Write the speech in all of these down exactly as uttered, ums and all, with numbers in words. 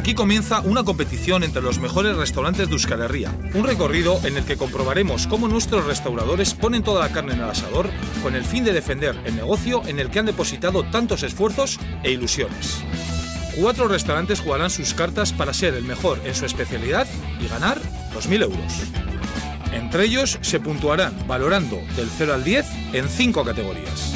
Aquí comienza una competición entre los mejores restaurantes de Euskal Herria. Un recorrido en el que comprobaremos cómo nuestros restauradores ponen toda la carne en el asador con el fin de defender el negocio en el que han depositado tantos esfuerzos e ilusiones. Cuatro restaurantes jugarán sus cartas para ser el mejor en su especialidad y ganar dos mil euros. Entre ellos se puntuarán valorando del cero al diez en cinco categorías.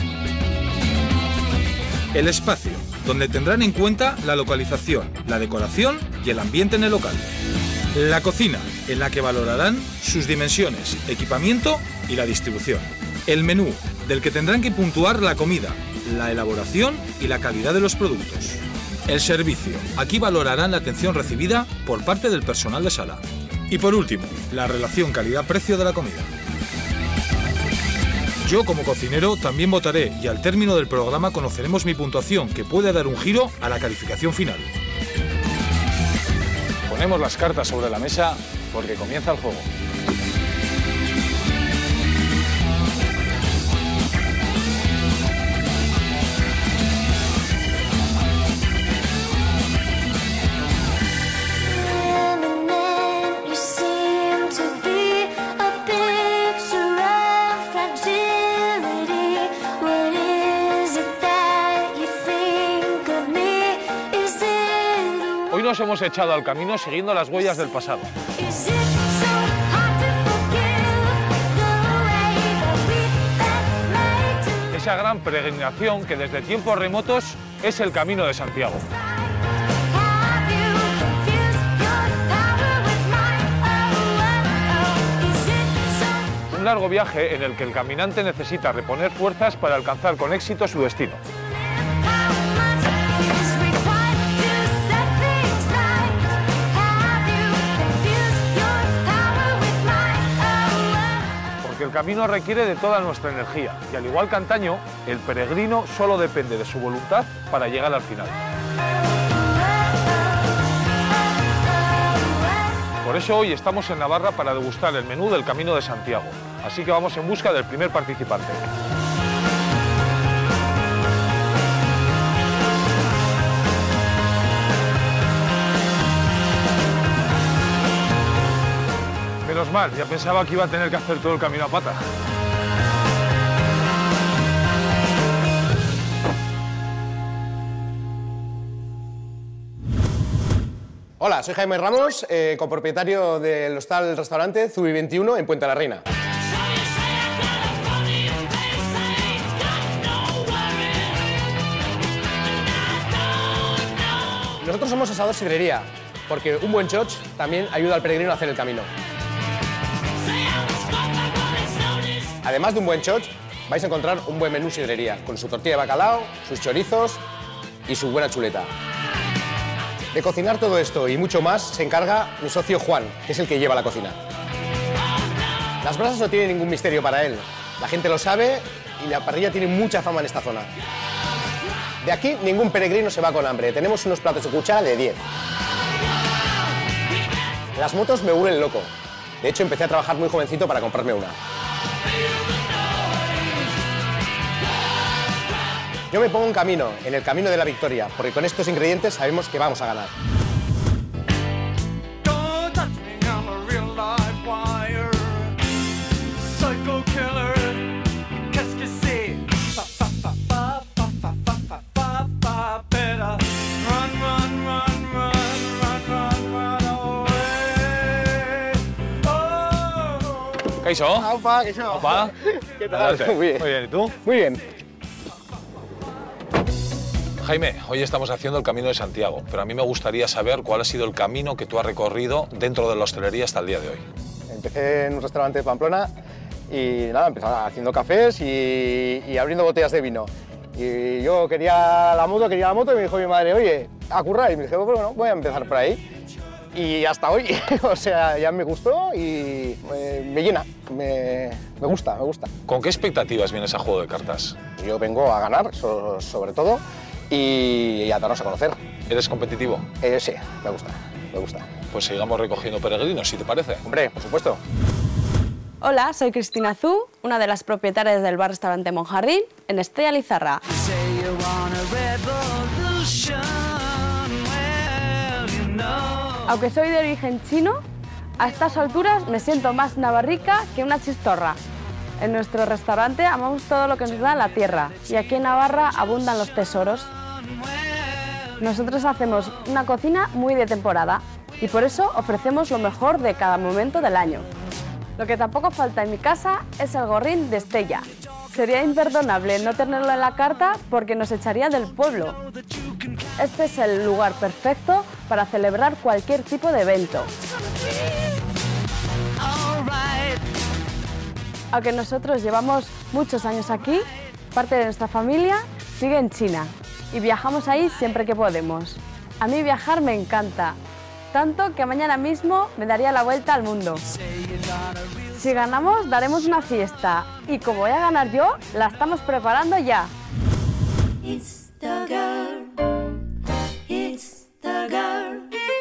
El espacio, donde tendrán en cuenta la localización, la decoración y el ambiente en el local. La cocina, en la que valorarán sus dimensiones, equipamiento y la distribución. El menú, del que tendrán que puntuar la comida, la elaboración y la calidad de los productos. El servicio, aquí valorarán la atención recibida por parte del personal de sala. Y por último, la relación calidad-precio de la comida. Yo, como cocinero, también votaré y al término del programa conoceremos mi puntuación, que puede dar un giro a la calificación final. Ponemos las cartas sobre la mesa porque comienza el juego. Hoy nos hemos echado al camino siguiendo las huellas del pasado. Esa gran peregrinación que desde tiempos remotos es el Camino de Santiago. Un largo viaje en el que el caminante necesita reponer fuerzas para alcanzar con éxito su destino. El camino requiere de toda nuestra energía y, al igual que antaño, el peregrino solo depende de su voluntad para llegar al final. Por eso hoy estamos en Navarra para degustar el menú del Camino de Santiago, así que vamos en busca del primer participante. Menos mal, ya pensaba que iba a tener que hacer todo el camino a pata. Hola, soy Jaime Ramos, eh, copropietario del hostal restaurante Zubi veintiuno en Puente la Reina. Nosotros somos asador sidrería, porque un buen choch también ayuda al peregrino a hacer el camino. Además de un buen choch, vais a encontrar un buen menú sidrería, con su tortilla de bacalao, sus chorizos y su buena chuleta. De cocinar todo esto y mucho más se encarga mi socio Juan, que es el que lleva la cocina. Las brasas no tienen ningún misterio para él. La gente lo sabe y la parrilla tiene mucha fama en esta zona. De aquí ningún peregrino se va con hambre. Tenemos unos platos de cuchara de diez. Las motos me vuelven loco. De hecho, empecé a trabajar muy jovencito para comprarme una. Yo me pongo en camino, en el camino de la victoria, porque con estos ingredientes sabemos que vamos a ganar. ¿Qué hizo? Aupa, ¿qué hizo? Aupa. ¿Qué tal? Muy bien. Muy bien, ¿y tú? Muy bien. Jaime, hoy estamos haciendo el Camino de Santiago, pero a mí me gustaría saber cuál ha sido el camino que tú has recorrido dentro de la hostelería hasta el día de hoy. Empecé en un restaurante de Pamplona y nada, empecé haciendo cafés y, y abriendo botellas de vino. Y yo quería la moto, quería la moto y me dijo mi madre, oye, a currar. Y me dije, bueno, voy a empezar por ahí. Y hasta hoy, o sea, ya me gustó y eh, me llena, me, me gusta, me gusta. ¿Con qué expectativas vienes a Juego de Cartas? Yo vengo a ganar, so, sobre todo, y a darnos a conocer. ¿Eres competitivo? Eh, sí, me gusta, me gusta. Pues sigamos recogiendo peregrinos, si te parece. Hombre, por supuesto. Hola, soy Cristina Zú, una de las propietarias del bar-restaurante Monjardín, en Estella Lizarra. Aunque soy de origen chino, a estas alturas me siento más navarrica que una chistorra. En nuestro restaurante amamos todo lo que nos da la tierra y aquí en Navarra abundan los tesoros. Nosotros hacemos una cocina muy de temporada y por eso ofrecemos lo mejor de cada momento del año. Lo que tampoco falta en mi casa es el gorrín de Estella. Sería imperdonable no tenerlo en la carta porque nos echaría del pueblo. Este es el lugar perfecto para celebrar cualquier tipo de evento. Aunque nosotros llevamos muchos años aquí, parte de nuestra familia sigue en China y viajamos ahí siempre que podemos. A mí viajar me encanta, tanto que mañana mismo me daría la vuelta al mundo. Si ganamos, daremos una fiesta y como voy a ganar yo, la estamos preparando ya. It's the girl. It's the girl.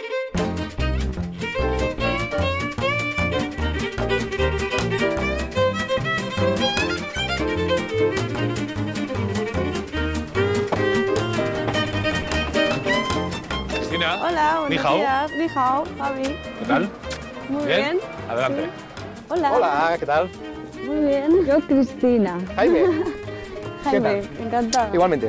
Cristina. Hola, buenos Ni hao. días. Ni hao, Javi. ¿Qué tal? Muy ¿Bien? bien. Adelante. Sí. Hola. Hola, ¿qué tal? Muy bien. Yo, Cristina. Jaime. Jaime, tal? encantada. Igualmente.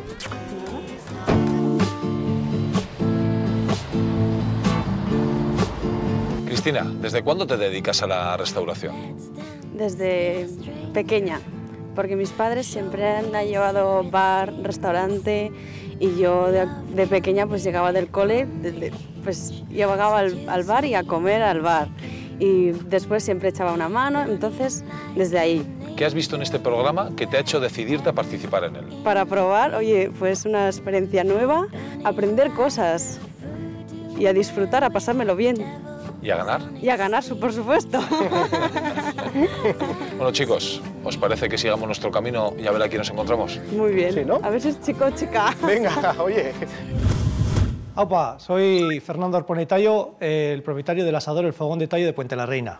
Cristina, ¿desde cuándo te dedicas a la restauración? Desde pequeña, porque mis padres siempre han llevado bar, restaurante y yo de, de pequeña pues llegaba del cole, de, de, pues llegaba al, al bar y a comer al bar y después siempre echaba una mano, entonces desde ahí. ¿Qué has visto en este programa que te ha hecho decidirte a participar en él? Para probar, oye, pues una experiencia nueva, aprender cosas y a disfrutar, a pasármelo bien. ¿Y a ganar? Y a ganar, por supuesto. Bueno, chicos, ¿os parece que sigamos nuestro camino y a ver a quién nos encontramos? Muy bien. Sí, ¿no? A ver si es chico o chica. Venga, oye. Aupa, soy Fernando Arpone Tallo, eh, el propietario del asador El Fogón de Tallo de Puente la Reina.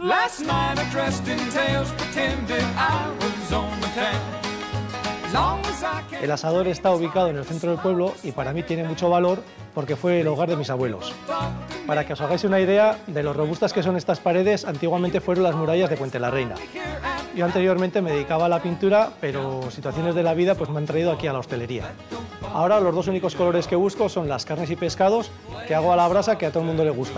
El asador está ubicado en el centro del pueblo y para mí tiene mucho valor porque fue el hogar de mis abuelos. Para que os hagáis una idea de lo robustas que son estas paredes, antiguamente fueron las murallas de Puente la Reina. Yo anteriormente me dedicaba a la pintura, pero situaciones de la vida pues me han traído aquí a la hostelería. Ahora los dos únicos colores que busco son las carnes y pescados, que hago a la brasa, que a todo el mundo le gusta.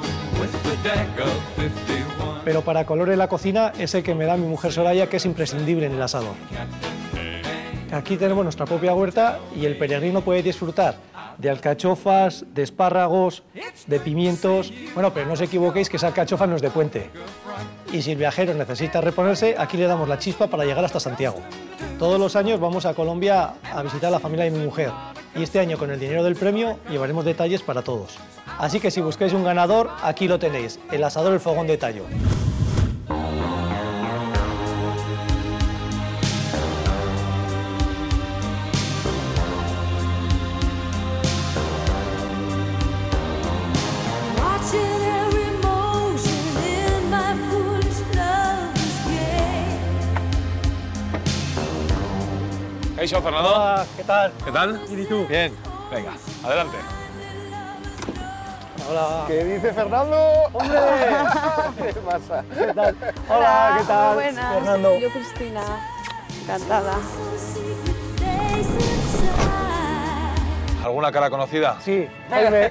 Pero para color en la cocina es el que me da mi mujer Soraya, que es imprescindible en el asador. Aquí tenemos nuestra propia huerta y el peregrino puede disfrutar de alcachofas, de espárragos, de pimientos. Bueno, pero no os equivoquéis que esa alcachofa no es de Puente. Y si el viajero necesita reponerse, aquí le damos la chispa para llegar hasta Santiago. Todos los años vamos a Colombia a visitar a la familia de mi mujer. Y este año, con el dinero del premio, llevaremos detalles para todos. Así que si buscáis un ganador, aquí lo tenéis, el asador El Fogón de Tallo. Eso, Fernando. Hola, ¿qué tal? ¿Qué tal? ¿Y tú? Bien. Venga, adelante. Hola. ¿Qué dice Fernando? ¡Hombre! ¿Qué pasa? ¿Qué tal? Hola, ¿qué tal? Muy buenas. Fernando. Yo, Cristina. Encantada. ¿Alguna cara conocida? Sí, Jaime.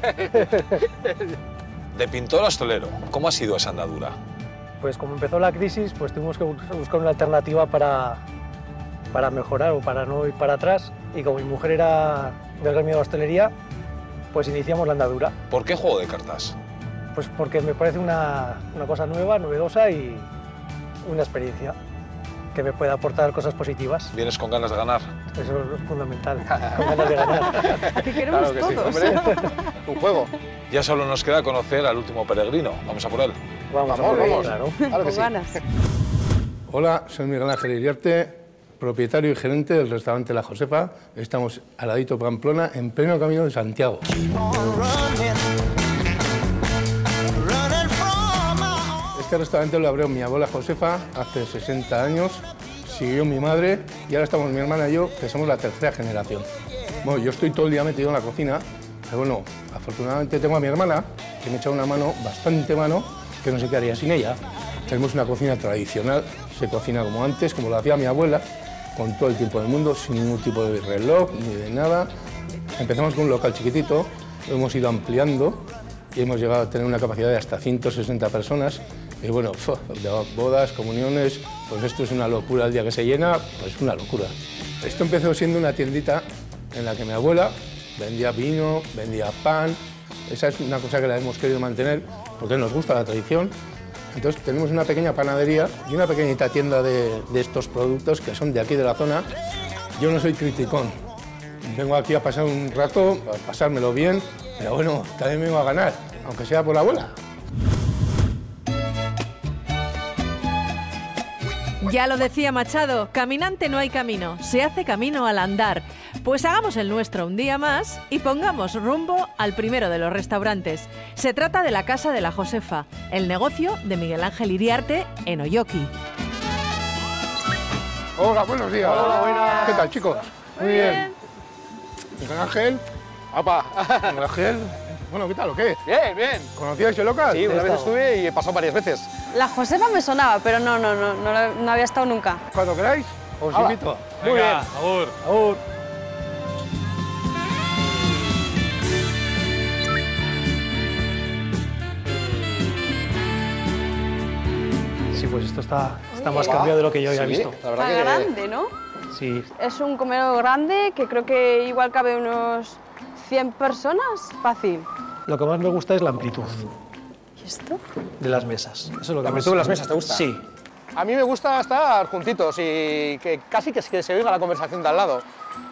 De pintor a hostelero, ¿cómo ha sido esa andadura? Pues como empezó la crisis, pues tuvimos que buscar una alternativa para, para mejorar o para no ir para atrás. Y como mi mujer era del gremio de la hostelería, pues iniciamos la andadura. ¿Por qué juego de cartas? Pues porque me parece una, una cosa nueva, novedosa y una experiencia que me puede aportar cosas positivas. ¿Vienes con ganas de ganar? Eso es fundamental, con ganas de ganar. Aquí queremos Claro que sí, todos. hombre. Un juego. Ya solo nos queda conocer al último peregrino. Vamos a por él. Vamos, Vamos, a por ello, vamos. claro. Claro que Con sí. ganas. Hola, soy Miguel Ángel Iriarte, propietario y gerente del restaurante La Josefa. Estamos al ladito Pamplona, en pleno camino de Santiago. Este restaurante lo abrió mi abuela Josefa hace sesenta años, siguió mi madre y ahora estamos mi hermana y yo, que somos la tercera generación. Bueno, yo estoy todo el día metido en la cocina, pero bueno, afortunadamente tengo a mi hermana, que me echa una mano, bastante mano, que no sé qué haría sin ella. Tenemos una cocina tradicional, se cocina como antes, como lo hacía mi abuela, con todo el tiempo del mundo, sin ningún tipo de reloj ni de nada. Empezamos con un local chiquitito, lo hemos ido ampliando y hemos llegado a tener una capacidad de hasta ciento sesenta personas. Y bueno, bodas, comuniones, pues esto es una locura. El día que se llena, pues una locura. Esto empezó siendo una tiendita en la que mi abuela vendía vino, vendía pan. Esa es una cosa que la hemos querido mantener porque nos gusta la tradición. Entonces tenemos una pequeña panadería y una pequeñita tienda de, de estos productos que son de aquí de la zona. Yo no soy criticón, vengo aquí a pasar un rato, a pasármelo bien, pero bueno, también vengo a ganar, aunque sea por la abuela. Ya lo decía Machado, caminante no hay camino, se hace camino al andar. Pues hagamos el nuestro un día más y pongamos rumbo al primero de los restaurantes. Se trata de la Casa de la Josefa, el negocio de Miguel Ángel Iriarte en Oyoki. Hola, buenos días. Hola, buenas. ¿Qué tal, chicos? Muy bien. Miguel Ángel. ¡Apa! Miguel Ángel. Bueno, ¿qué tal o qué? Bien, bien. ¿Conocíais el local? Sí, una vez estuve y he pasado varias veces. La Josefa me sonaba, pero no, no, no, no, no había estado nunca. Cuando queráis, os Hala. invito. Muy bien. Agur. Agur. Sí, pues esto está, está Oye. más cambiado de lo que yo había Sí, visto. la verdad Está que... grande, ¿no? Sí, Es un comedor grande que creo que igual cabe unos cien personas, fácil. lo que más me gusta es la amplitud ¿Y esto? de las mesas. Eso es lo que ¿La más- amplitud de las mesas te gusta? Sí. A mí me gusta estar juntitos y que casi que se oiga la conversación de al lado.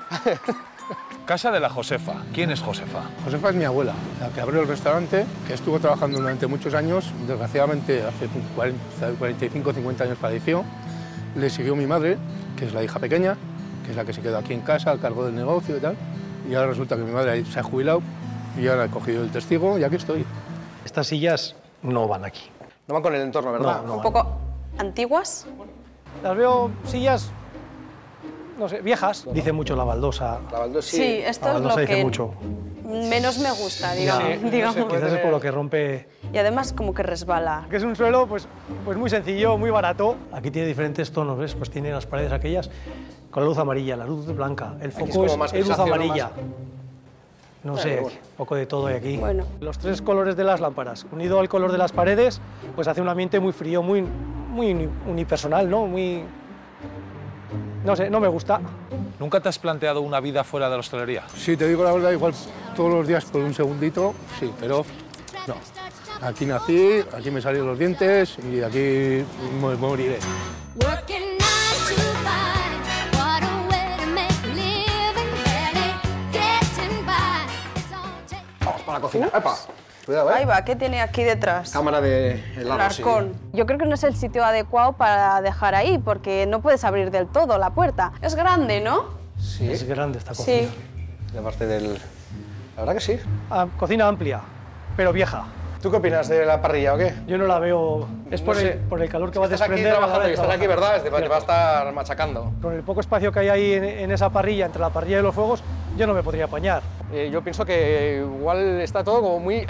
Casa de la Josefa. ¿Quién es Josefa? Josefa es mi abuela, la que abrió el restaurante, que estuvo trabajando durante muchos años. Desgraciadamente, hace cuarenta, cuarenta y cinco, cincuenta años falleció. Le siguió mi madre, que es la hija pequeña, que es la que se quedó aquí en casa al cargo del negocio y tal. Y ahora resulta que mi madre se ha jubilado y ahora he cogido el testigo y aquí estoy. Estas sillas no van aquí. No van con el entorno, ¿verdad? No, no Un van. poco antiguas. Las veo sillas, no sé, viejas. Dice mucho la baldosa. La baldosa, Sí, esto La es lo baldosa dice que mucho. menos me gusta, digamos. Sí, digamos. Quizás es por lo que rompe. Y además como que resbala. Que es un suelo pues, pues muy sencillo, muy barato. Aquí tiene diferentes tonos, ¿ves? Pues tiene las paredes aquellas con la luz amarilla, la luz blanca. El es foco como es, más es luz grisáceo, ¿no? amarilla. Más- No Bueno, sé, bueno. un poco de todo hay aquí. Bueno. Los tres colores de las lámparas, unido al color de las paredes, pues hace un ambiente muy frío, muy, muy uni- unipersonal, ¿no? Muy... No sé, no me gusta. ¿Nunca te has planteado una vida fuera de la hostelería? Si te digo la verdad, igual todos los días por un segundito, sí, pero no. Aquí nací, aquí me salieron los dientes y aquí me moriré. Working nine to five, what a way to make a living, barely getting by. It's all take- Vamos para la cocina. ¡Epa! Cuidado, Ahí ¿eh? va, ¿qué tiene aquí detrás? Cámara de El helado, sí. arcón. Yo creo que no es el sitio adecuado para dejar ahí, porque no puedes abrir del todo la puerta. Es grande, ¿no? Sí, Es grande esta cocina. Sí. de parte del... La verdad que sí. Ah, cocina amplia, pero vieja. ¿Tú qué opinas de la parrilla o qué? Yo no la veo... Es No por, sé. el, por el calor que va a Estás aquí desprender. a la hora trabajando de y estás aquí, trabajar. ¿verdad? Es de- Te va a Cierto. estar machacando. Con el poco espacio que hay ahí en, en esa parrilla, entre la parrilla y los fuegos, yo no me podría apañar. Eh, yo pienso que igual está todo como muy...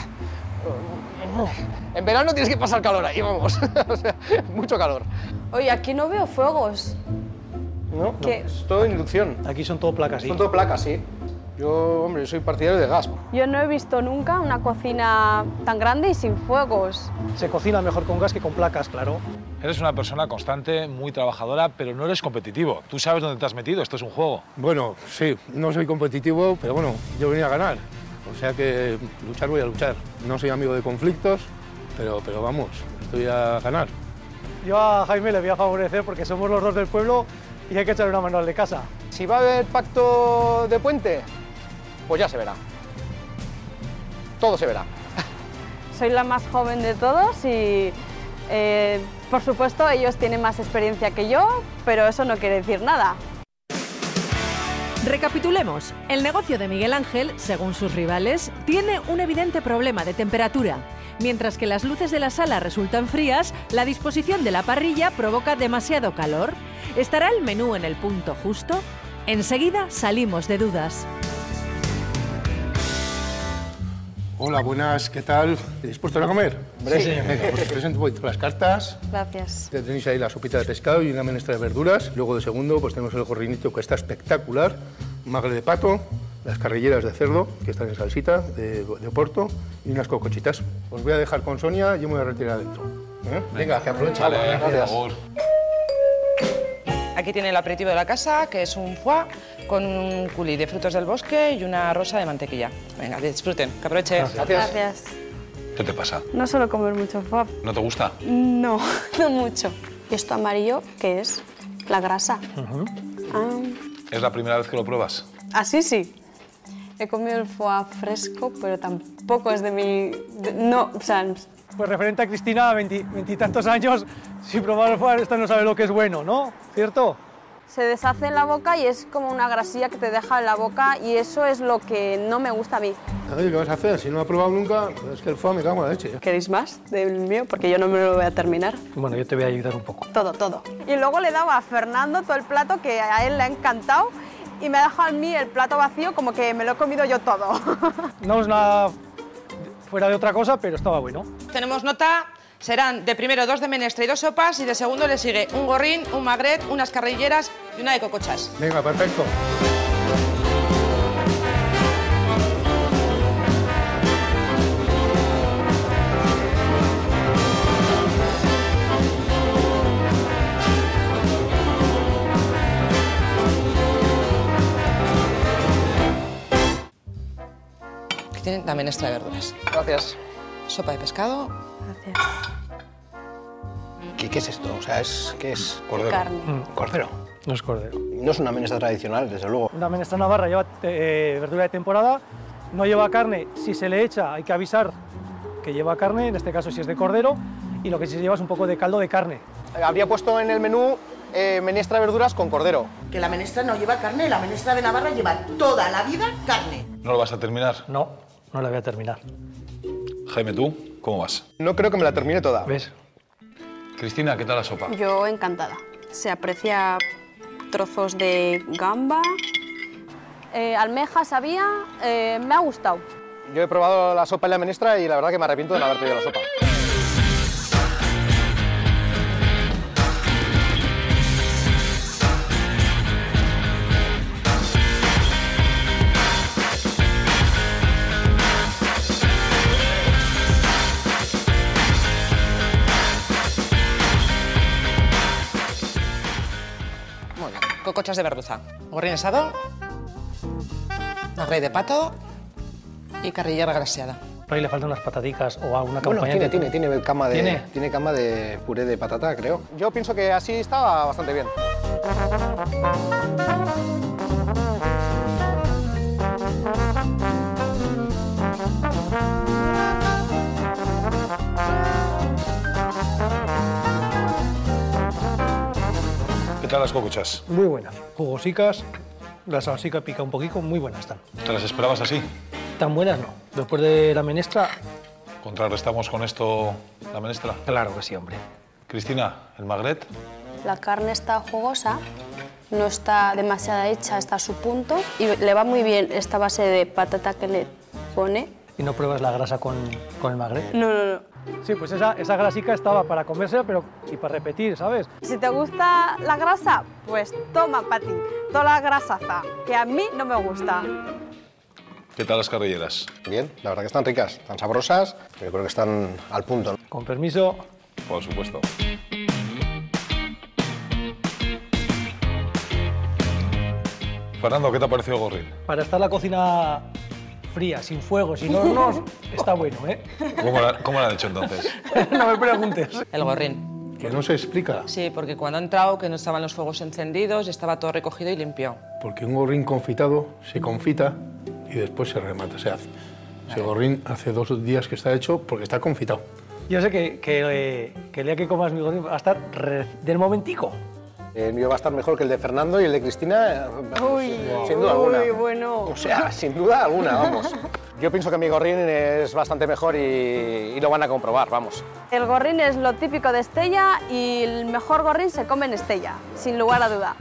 En verano tienes que pasar calor ahí, vamos. O sea, mucho calor. Oye, aquí no veo fuegos. ¿No? ¿Qué? Es todo inducción. Aquí son todo placas, sí. Son todo placas, sí. Yo, hombre, soy partidario de gas. Yo no he visto nunca una cocina tan grande y sin fuegos. Se cocina mejor con gas que con placas, claro. Eres una persona constante, muy trabajadora, pero no eres competitivo. Tú sabes dónde te has metido, esto es un juego. Bueno, sí, no soy competitivo, pero bueno, yo venía a ganar. O sea que luchar voy a luchar. No soy amigo de conflictos, pero, pero vamos, estoy a ganar. Yo a Jaime le voy a favorecer porque somos los dos del pueblo y hay que echar una mano al de casa. Si va a haber pacto de puente, pues ya se verá. Todo se verá. Soy la más joven de todos y, eh, por supuesto, ellos tienen más experiencia que yo, pero eso no quiere decir nada. Recapitulemos. El negocio de Miguel Ángel, según sus rivales, tiene un evidente problema de temperatura. Mientras que las luces de la sala resultan frías, la disposición de la parrilla provoca demasiado calor. ¿Estará el menú en el punto justo? Enseguida salimos de dudas. Hola, buenas, ¿qué tal? ¿Dispuestos a comer? Sí, señor. Venga, pues os presento un poquito las cartas. Gracias. Tenéis ahí la sopita de pescado y una menestra de verduras. Luego de segundo, pues tenemos el gorrinito que está espectacular, un magre de pato, las carrilleras de cerdo, que están en salsita, de, de Oporto, y unas cocochitas. Os voy a dejar con Sonia y yo me voy a retirar adentro. ¿Eh? Venga, que aprovecha. Vale, gracias. agur. Aquí tiene el aperitivo de la casa, que es un foie con un coulis de frutos del bosque y una rosa de mantequilla. Venga, disfruten, que aproveche. Gracias. Gracias. ¿Qué te pasa? No suelo comer mucho foie. ¿No te gusta? No, no mucho. ¿Y esto amarillo qué es? La grasa. Ah, ¿Es la primera vez que lo pruebas? así sí. He comido el foie fresco, pero tampoco es de mi... de- no, o sea, Pues referente a Cristina, veintitantos años, sin probar el foie, esta no sabe lo que es bueno, ¿no? ¿Cierto? Se deshace en la boca y es como una grasilla que te deja en la boca y eso es lo que no me gusta a mí. Oye, ¿qué vas a hacer? Si no lo he probado nunca, es que el foie me cago en la leche. ¿queréis más del mío? Porque yo no me lo voy a terminar. Bueno, yo te voy a ayudar un poco. Todo, todo. Y luego le daba a Fernando todo el plato que a él le ha encantado y me ha dejado a mí el plato vacío como que me lo he comido yo todo. No es nada fuera de otra cosa, pero estaba bueno. Tenemos nota, serán de primero dos de menestra y dos sopas, y de segundo le sigue un gorrín, un magret, unas carrilleras y una de cocochas. Venga, perfecto. Aquí tienen la menestra de verduras. Gracias. Sopa de pescado. Gracias. ¿Qué, qué es esto? O sea, es, ¿qué es? Cordero. Carne. Cordero. No es cordero. No es una menestra tradicional, desde luego. Una menestra navarra lleva eh, verdura de temporada, no lleva carne. Si se le echa, hay que avisar que lleva carne, en este caso si es de cordero, y lo que sí se lleva es un poco de caldo de carne. Habría puesto en el menú eh, menestra de verduras con cordero. Que la menestra no lleva carne, la menestra de Navarra lleva toda la vida carne. ¿No lo vas a terminar? No, no la voy a terminar. Jaime, ¿tú cómo vas? No creo que me la termine toda. ¿Ves? Cristina, ¿qué tal la sopa? Yo encantada. Se aprecia trozos de gamba. Eh, almejas había, eh, me ha gustado. Yo he probado la sopa y la menestra y la verdad que me arrepiento de no haber pedido la sopa. Muy bien. Cocochas de merluza. Gorrín asado. Magret de pato. Y carrillera graseada. Por ahí le faltan unas pataticas o alguna Bueno, acompañante. tiene, tiene, tiene cama de, ¿Tiene? tiene cama de puré de patata, creo. Yo pienso que así está bastante bien. ¿Qué tal las cocochas? Muy buenas. Jugosicas, la salsica pica un poquito, muy buenas están. ¿Te las esperabas así? Tan buenas no. Después de la menestra, ¿Contrarrestamos con esto la menestra? claro que sí, hombre. Cristina, ¿el magret? La carne está jugosa, no está demasiado hecha hasta su punto y le va muy bien esta base de patata que le pone. ¿Y no pruebas la grasa con, con el magret? No, no, no. Sí, pues esa, esa grasica estaba para comérsela, pero y para repetir, ¿sabes? Si te gusta la grasa, pues toma para ti, toda la grasaza, que a mí no me gusta. ¿Qué tal las carrilleras? Bien, la verdad que están ricas, están sabrosas, pero creo que están al punto. Con permiso. Por supuesto. Fernando, ¿qué te ha parecido el gorrín? Para estar la cocina fría, sin fuego, sin hornos, está bueno, ¿eh? ¿Cómo la, cómo la han hecho entonces? No me preguntes. El gorrín. Que no se explica. Sí, porque cuando ha entrado que no estaban los fuegos encendidos, estaba todo recogido y limpio. Porque un gorrín confitado se confita y después se remata, se hace. Ese gorrín hace dos días que está hecho porque está confitado. Yo sé que, que, eh, que el día que comas mi gorrín va a estar re- del momentico. El mío va a estar mejor que el de Fernando y el de Cristina, Uy, sin duda alguna. uy, bueno. O sea, sin duda alguna, vamos. Yo pienso que mi gorrín es bastante mejor y, y lo van a comprobar, vamos. El gorrín es lo típico de Estella y el mejor gorrín se come en Estella, sin lugar a duda.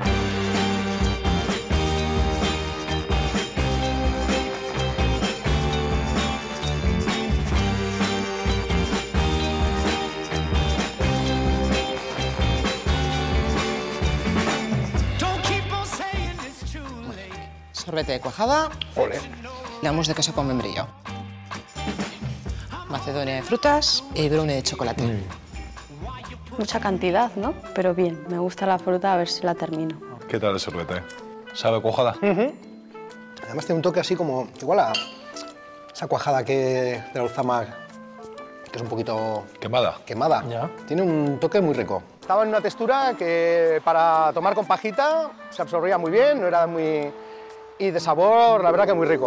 sorbete de cuajada. Ole. Le damos de queso con membrillo. Macedonia de frutas y brownie de chocolate. Mm. Mucha cantidad, ¿no? Pero bien, me gusta la fruta, a ver si la termino. ¿Qué tal el sorbete? ¿Sabe cuajada? Uh-huh. Además tiene un toque así como, igual a esa cuajada que de la Alzama, que es un poquito... Quemada. Quemada. Ya. Tiene un toque muy rico. Estaba en una textura que para tomar con pajita se absorbía muy bien, no era muy... y de sabor, la verdad que muy rico.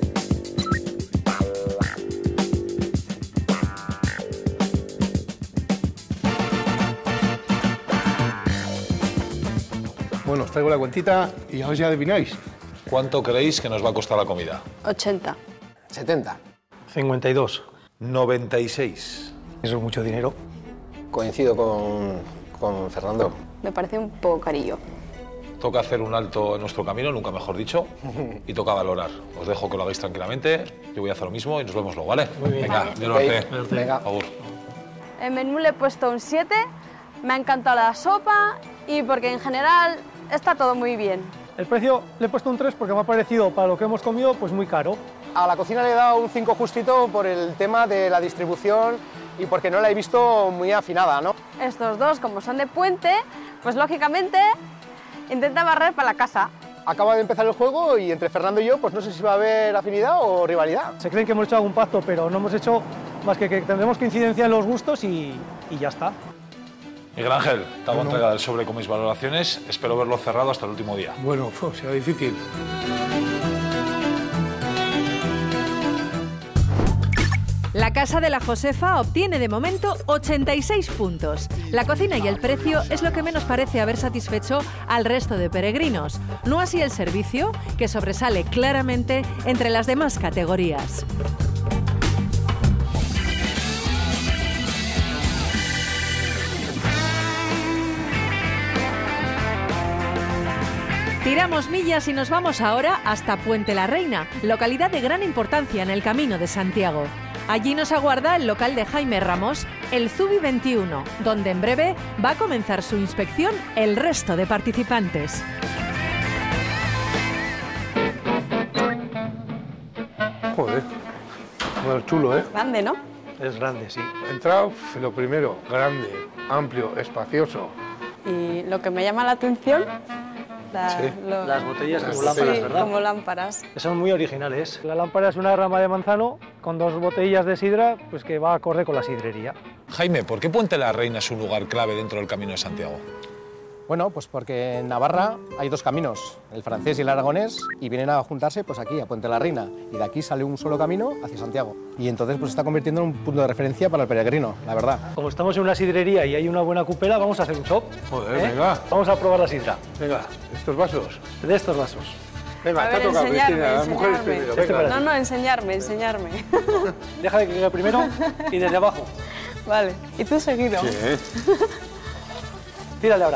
Bueno, os traigo la cuentita y a ver si adivináis. ¿Cuánto creéis que nos va a costar la comida? ochenta. setenta. cincuenta y dos. noventa y seis. Eso es mucho dinero. Coincido con, con Fernando. Me parece un poco carillo. Toca hacer un alto en nuestro camino, nunca mejor dicho, y toca valorar. Os dejo que lo hagáis tranquilamente, yo voy a hacer lo mismo y nos vemos luego, ¿vale? Muy bien. Venga, Vale. yo lo Ok, haré. venga. Por favor. En menú le he puesto un siete, me ha encantado la sopa y porque en general está todo muy bien. El precio le he puesto un tres porque me ha parecido, para lo que hemos comido, pues muy caro. A la cocina le he dado un cinco justito por el tema de la distribución y porque no la he visto muy afinada, ¿no? Estos dos, como son de puente, pues lógicamente intenta barrer para la casa. Acaba de empezar el juego y entre Fernando y yo, pues no sé si va a haber afinidad o rivalidad. Se creen que hemos hecho algún pacto, pero no hemos hecho más que que tendremos coincidencia en los gustos y, y ya está. Miguel Ángel, te hago entrega del sobre con mis valoraciones. Espero verlo cerrado hasta el último día. Bueno, pues, será difícil. La Casa de la Josefa obtiene de momento ochenta y seis puntos. La cocina y el precio es lo que menos parece haber satisfecho al resto de peregrinos. No así el servicio, que sobresale claramente entre las demás categorías. Tiramos millas y nos vamos ahora hasta Puente la Reina, localidad de gran importancia en el Camino de Santiago. Allí nos aguarda el local de Jaime Ramos, el Zubi veintiuno, donde en breve va a comenzar su inspección el resto de participantes. Joder, bueno, chulo, ¿eh? Grande, ¿no? Es grande, sí. He entrado, lo primero, grande, amplio, espacioso. Y lo que me llama la atención, la- Sí. lo- Las botellas como Sí, lámparas, sí, ¿verdad? como lámparas. Son muy originales. La lámpara es una rama de manzano con dos botellas de sidra, pues que va acorde con la sidrería. Jaime, ¿por qué Puente la Reina es un lugar clave dentro del Camino de Santiago? Bueno, pues porque en Navarra hay dos caminos, el francés y el aragonés, y vienen a juntarse pues aquí, a Puente la Reina, y de aquí sale un solo camino hacia Santiago. Y entonces pues se está convirtiendo en un punto de referencia para el peregrino, la verdad. Como estamos en una sidrería y hay una buena cupela, vamos a hacer un shop. Joder, ¿eh? venga. Vamos a probar la sidra. Venga, estos vasos. De estos vasos. Venga, A te ha ver, tocado, enseñarme, Cristina, las mujeres enseñarme. primero. Este Venga. para No, no, enseñarme, enseñarme. Deja de que quede primero y desde abajo. Vale, y tú seguido. Sí, ¿eh? Tírale ahora.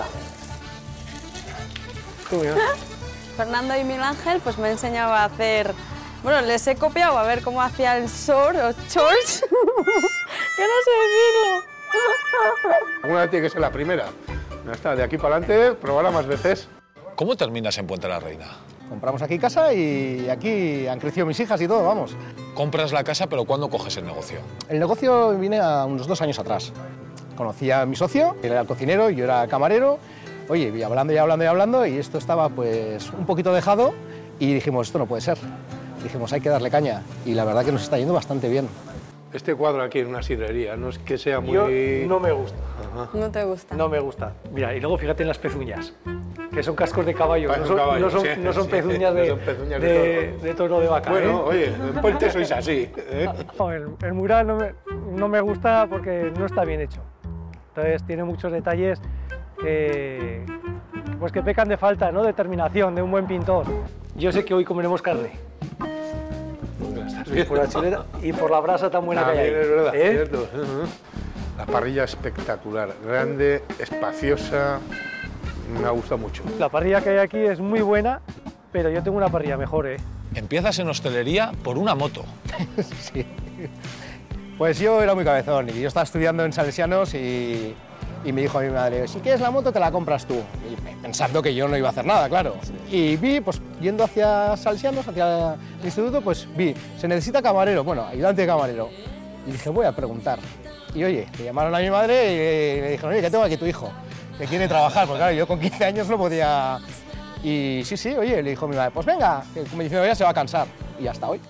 Tú, mira. Fernando y Miguel Ángel pues me enseñaba a hacer... Bueno, les he copiado a ver cómo hacía el short o chores. que no sé decirlo. Alguna vez tiene que ser la primera. Ya está, de aquí para adelante, probarla más veces. ¿Cómo terminas en Puente la Reina? Compramos aquí casa y aquí han crecido mis hijas y todo, vamos. Compras la casa, pero ¿cuándo coges el negocio? El negocio viene a unos dos años atrás. Conocí a mi socio, él era el cocinero y yo era camarero. Oye, y hablando y hablando y hablando, y esto estaba pues un poquito dejado y dijimos, esto no puede ser. Dijimos, hay que darle caña y la verdad que nos está yendo bastante bien. Este cuadro aquí en una sidrería, no es que sea muy... Yo no me gusta. Ajá. No te gusta. No me gusta. Mira, y luego fíjate en las pezuñas, que son cascos de caballo, Ah, no son son, caballos, no son, sí, no son sí, pezuñas, no de, son pezuñas de de, toro. de toro de vaca. Bueno, ¿eh? oye, en Puente sois así. ¿eh? No, el, el mural no me, no me gusta porque no está bien hecho. Entonces tiene muchos detalles que, pues que pecan de falta, ¿no? Determinación de un buen pintor. Yo sé que hoy comeremos carne. ¿Estás Y viendo? por la chuleta y por la brasa tan buena que hay ahí. También es verdad, ¿eh? cierto. Ujú. La parrilla espectacular, grande, espaciosa, me ha gustado mucho. La parrilla que hay aquí es muy buena, pero yo tengo una parrilla mejor, ¿eh? Empiezas en hostelería por una moto. Sí. Pues yo era muy cabezón y yo estaba estudiando en Salesianos y, Y me dijo a mi madre, si quieres la moto te la compras tú. Y pensando que yo no iba a hacer nada, claro. Y vi, pues yendo hacia Salesianos, hacia el instituto, pues vi, se necesita camarero, bueno, ayudante de camarero. Y dije, voy a preguntar. Y oye, le llamaron a mi madre y le dijeron, oye, que tengo aquí tu hijo, que quiere trabajar, porque claro, yo con quince años no podía... Y sí, sí, oye, le dijo mi madre, pues venga, que como diciendo, ya se va a cansar. Y hasta hoy.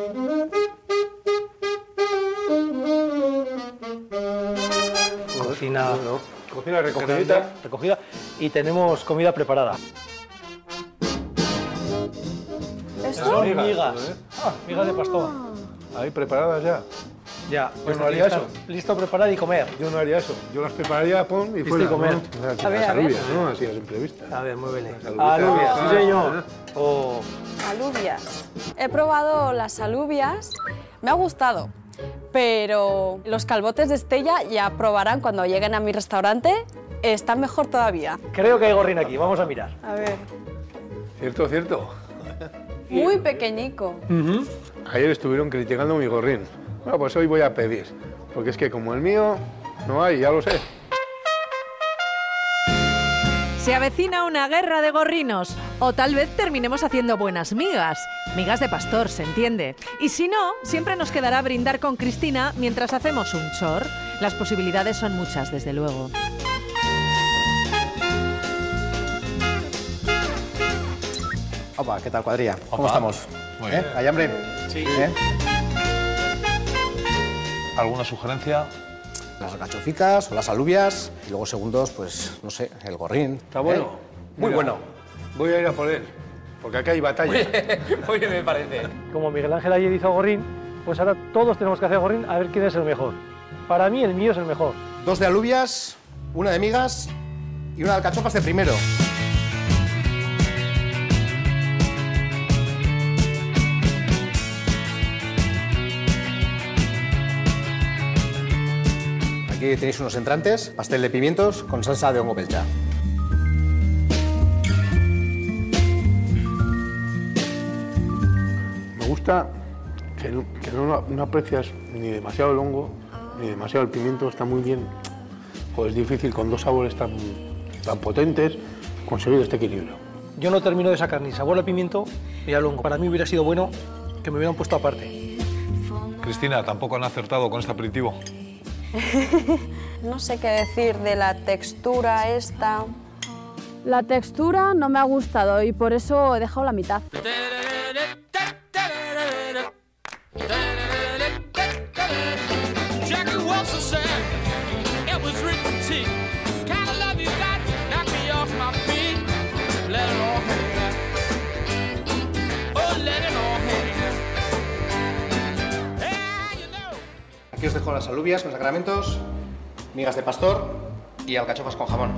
Cocina, Cocina recogidita. recogida y tenemos comida preparada. ¿Esto? Son Migas, migas, ¿eh? ah, migas de pastor. Ahí preparadas ya. Ya, Yo no haría listo, eso. listo preparar y comer. Yo no haría eso. Yo las prepararía, pon y Listo fuera. y comer. ¿no? O sea, A ver, las a ver. alubias, ¿no? Así a simple vista. A ver, muévele. Las alubitas. Alubias, sí Ah, señor. Oh. Alubias. He probado las alubias, me ha gustado, pero los calbotes de Estella ya probarán cuando lleguen a mi restaurante, están mejor todavía. Creo que hay gorrín aquí, vamos a mirar. A ver. Cierto, cierto. Muy pequeñico. Ayer estuvieron criticando mi gorrín. Bueno, pues hoy voy a pedir, porque es que como el mío no hay, ya lo sé. Se avecina una guerra de gorrinos, o tal vez terminemos haciendo buenas migas. Migas de pastor, se entiende. Y si no, siempre nos quedará brindar con Cristina mientras hacemos un chor. Las posibilidades son muchas, desde luego. Opa, ¿qué tal, cuadrilla? ¿Cómo Opa. estamos? Muy ¿Eh? bien. ¿Hay hambre? Sí. ¿Eh? ¿Alguna sugerencia? Las alcachoficas o las alubias. Y luego segundos, pues, no sé, el gorrín. ¿Está bueno? ¿Eh? Muy Mira, bueno. Voy a ir a por él, porque aquí hay batalla. Muy bien, me parece. Como Miguel Ángel ayer hizo gorrín, pues ahora todos tenemos que hacer gorrín a ver quién es el mejor. Para mí el mío es el mejor. Dos de alubias, una de migas y una de alcachofas de primero. Aquí tenéis unos entrantes, pastel de pimientos con salsa de hongo belcha. Me gusta que, no, que no, no aprecias ni demasiado el hongo, ni demasiado el pimiento, está muy bien. Joder, es difícil con dos sabores tan, tan potentes conseguir este equilibrio. Yo no termino de sacar ni sabor al pimiento ni al hongo. Para mí hubiera sido bueno que me hubieran puesto aparte. Cristina, tampoco han acertado con este aperitivo. No sé qué decir de la textura esta. La textura no me ha gustado y por eso he dejado la mitad. Jackie Wilson said it was arithmetic. Kind of love you got, knock me off my feet. Let it all hang. Oh, let it all hang. Yeah, you know. Aquí os dejo las alubias con sacramentos, migas de pastor y alcachofas con jamón.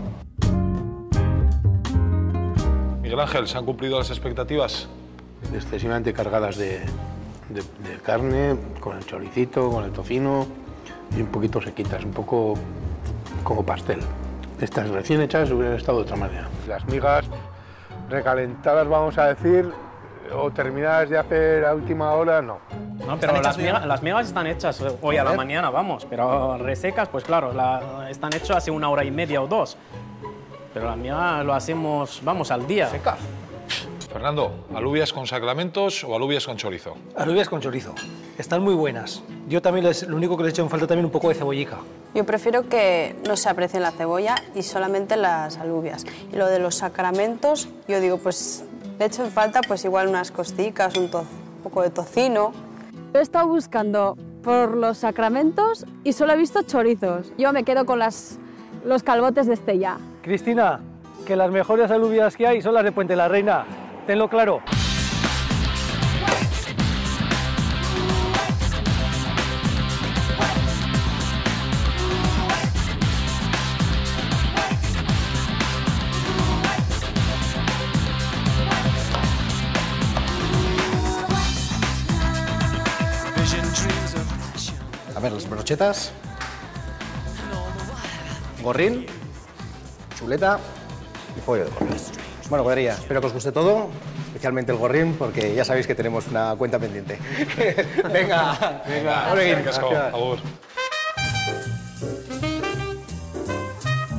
Miguel Ángel, ¿se han cumplido las expectativas? Excesivamente cargadas de, de, de carne, con el choricito, con el tocino y un poquito sequitas, un poco como pastel. Estas recién hechas hubieran estado de otra manera. Las migas recalentadas, vamos a decir, o terminadas de hacer a última hora, no. No, pero las, miga- las migas están hechas hoy a la mañana, vamos, pero resecas, pues claro, la- están hechas hace una hora y media o dos. Pero la miga lo hacemos, vamos, al día. Secas. Fernando, ¿alubias con sacramentos o alubias con chorizo? Alubias con chorizo. Están muy buenas. Yo también les, lo único que le he hecho en falta también un poco de cebollica. Yo prefiero que no se aprecie la cebolla y solamente las alubias. Y lo de los sacramentos, yo digo, pues le echo en falta pues igual unas costicas, un, to- un poco de tocino. He estado buscando por los sacramentos y solo he visto chorizos. Yo me quedo con las, los calbotes de Estella. Cristina, que las mejores alubias que hay son las de Puente la Reina. Tenlo claro. A ver, las brochetas, gorrín, chuleta y pollo de gorrín. Bueno, cuadrilla, espero que os guste todo, especialmente el gorrín, porque ya sabéis que tenemos una cuenta pendiente. Venga, venga, Venga, casco, a favor.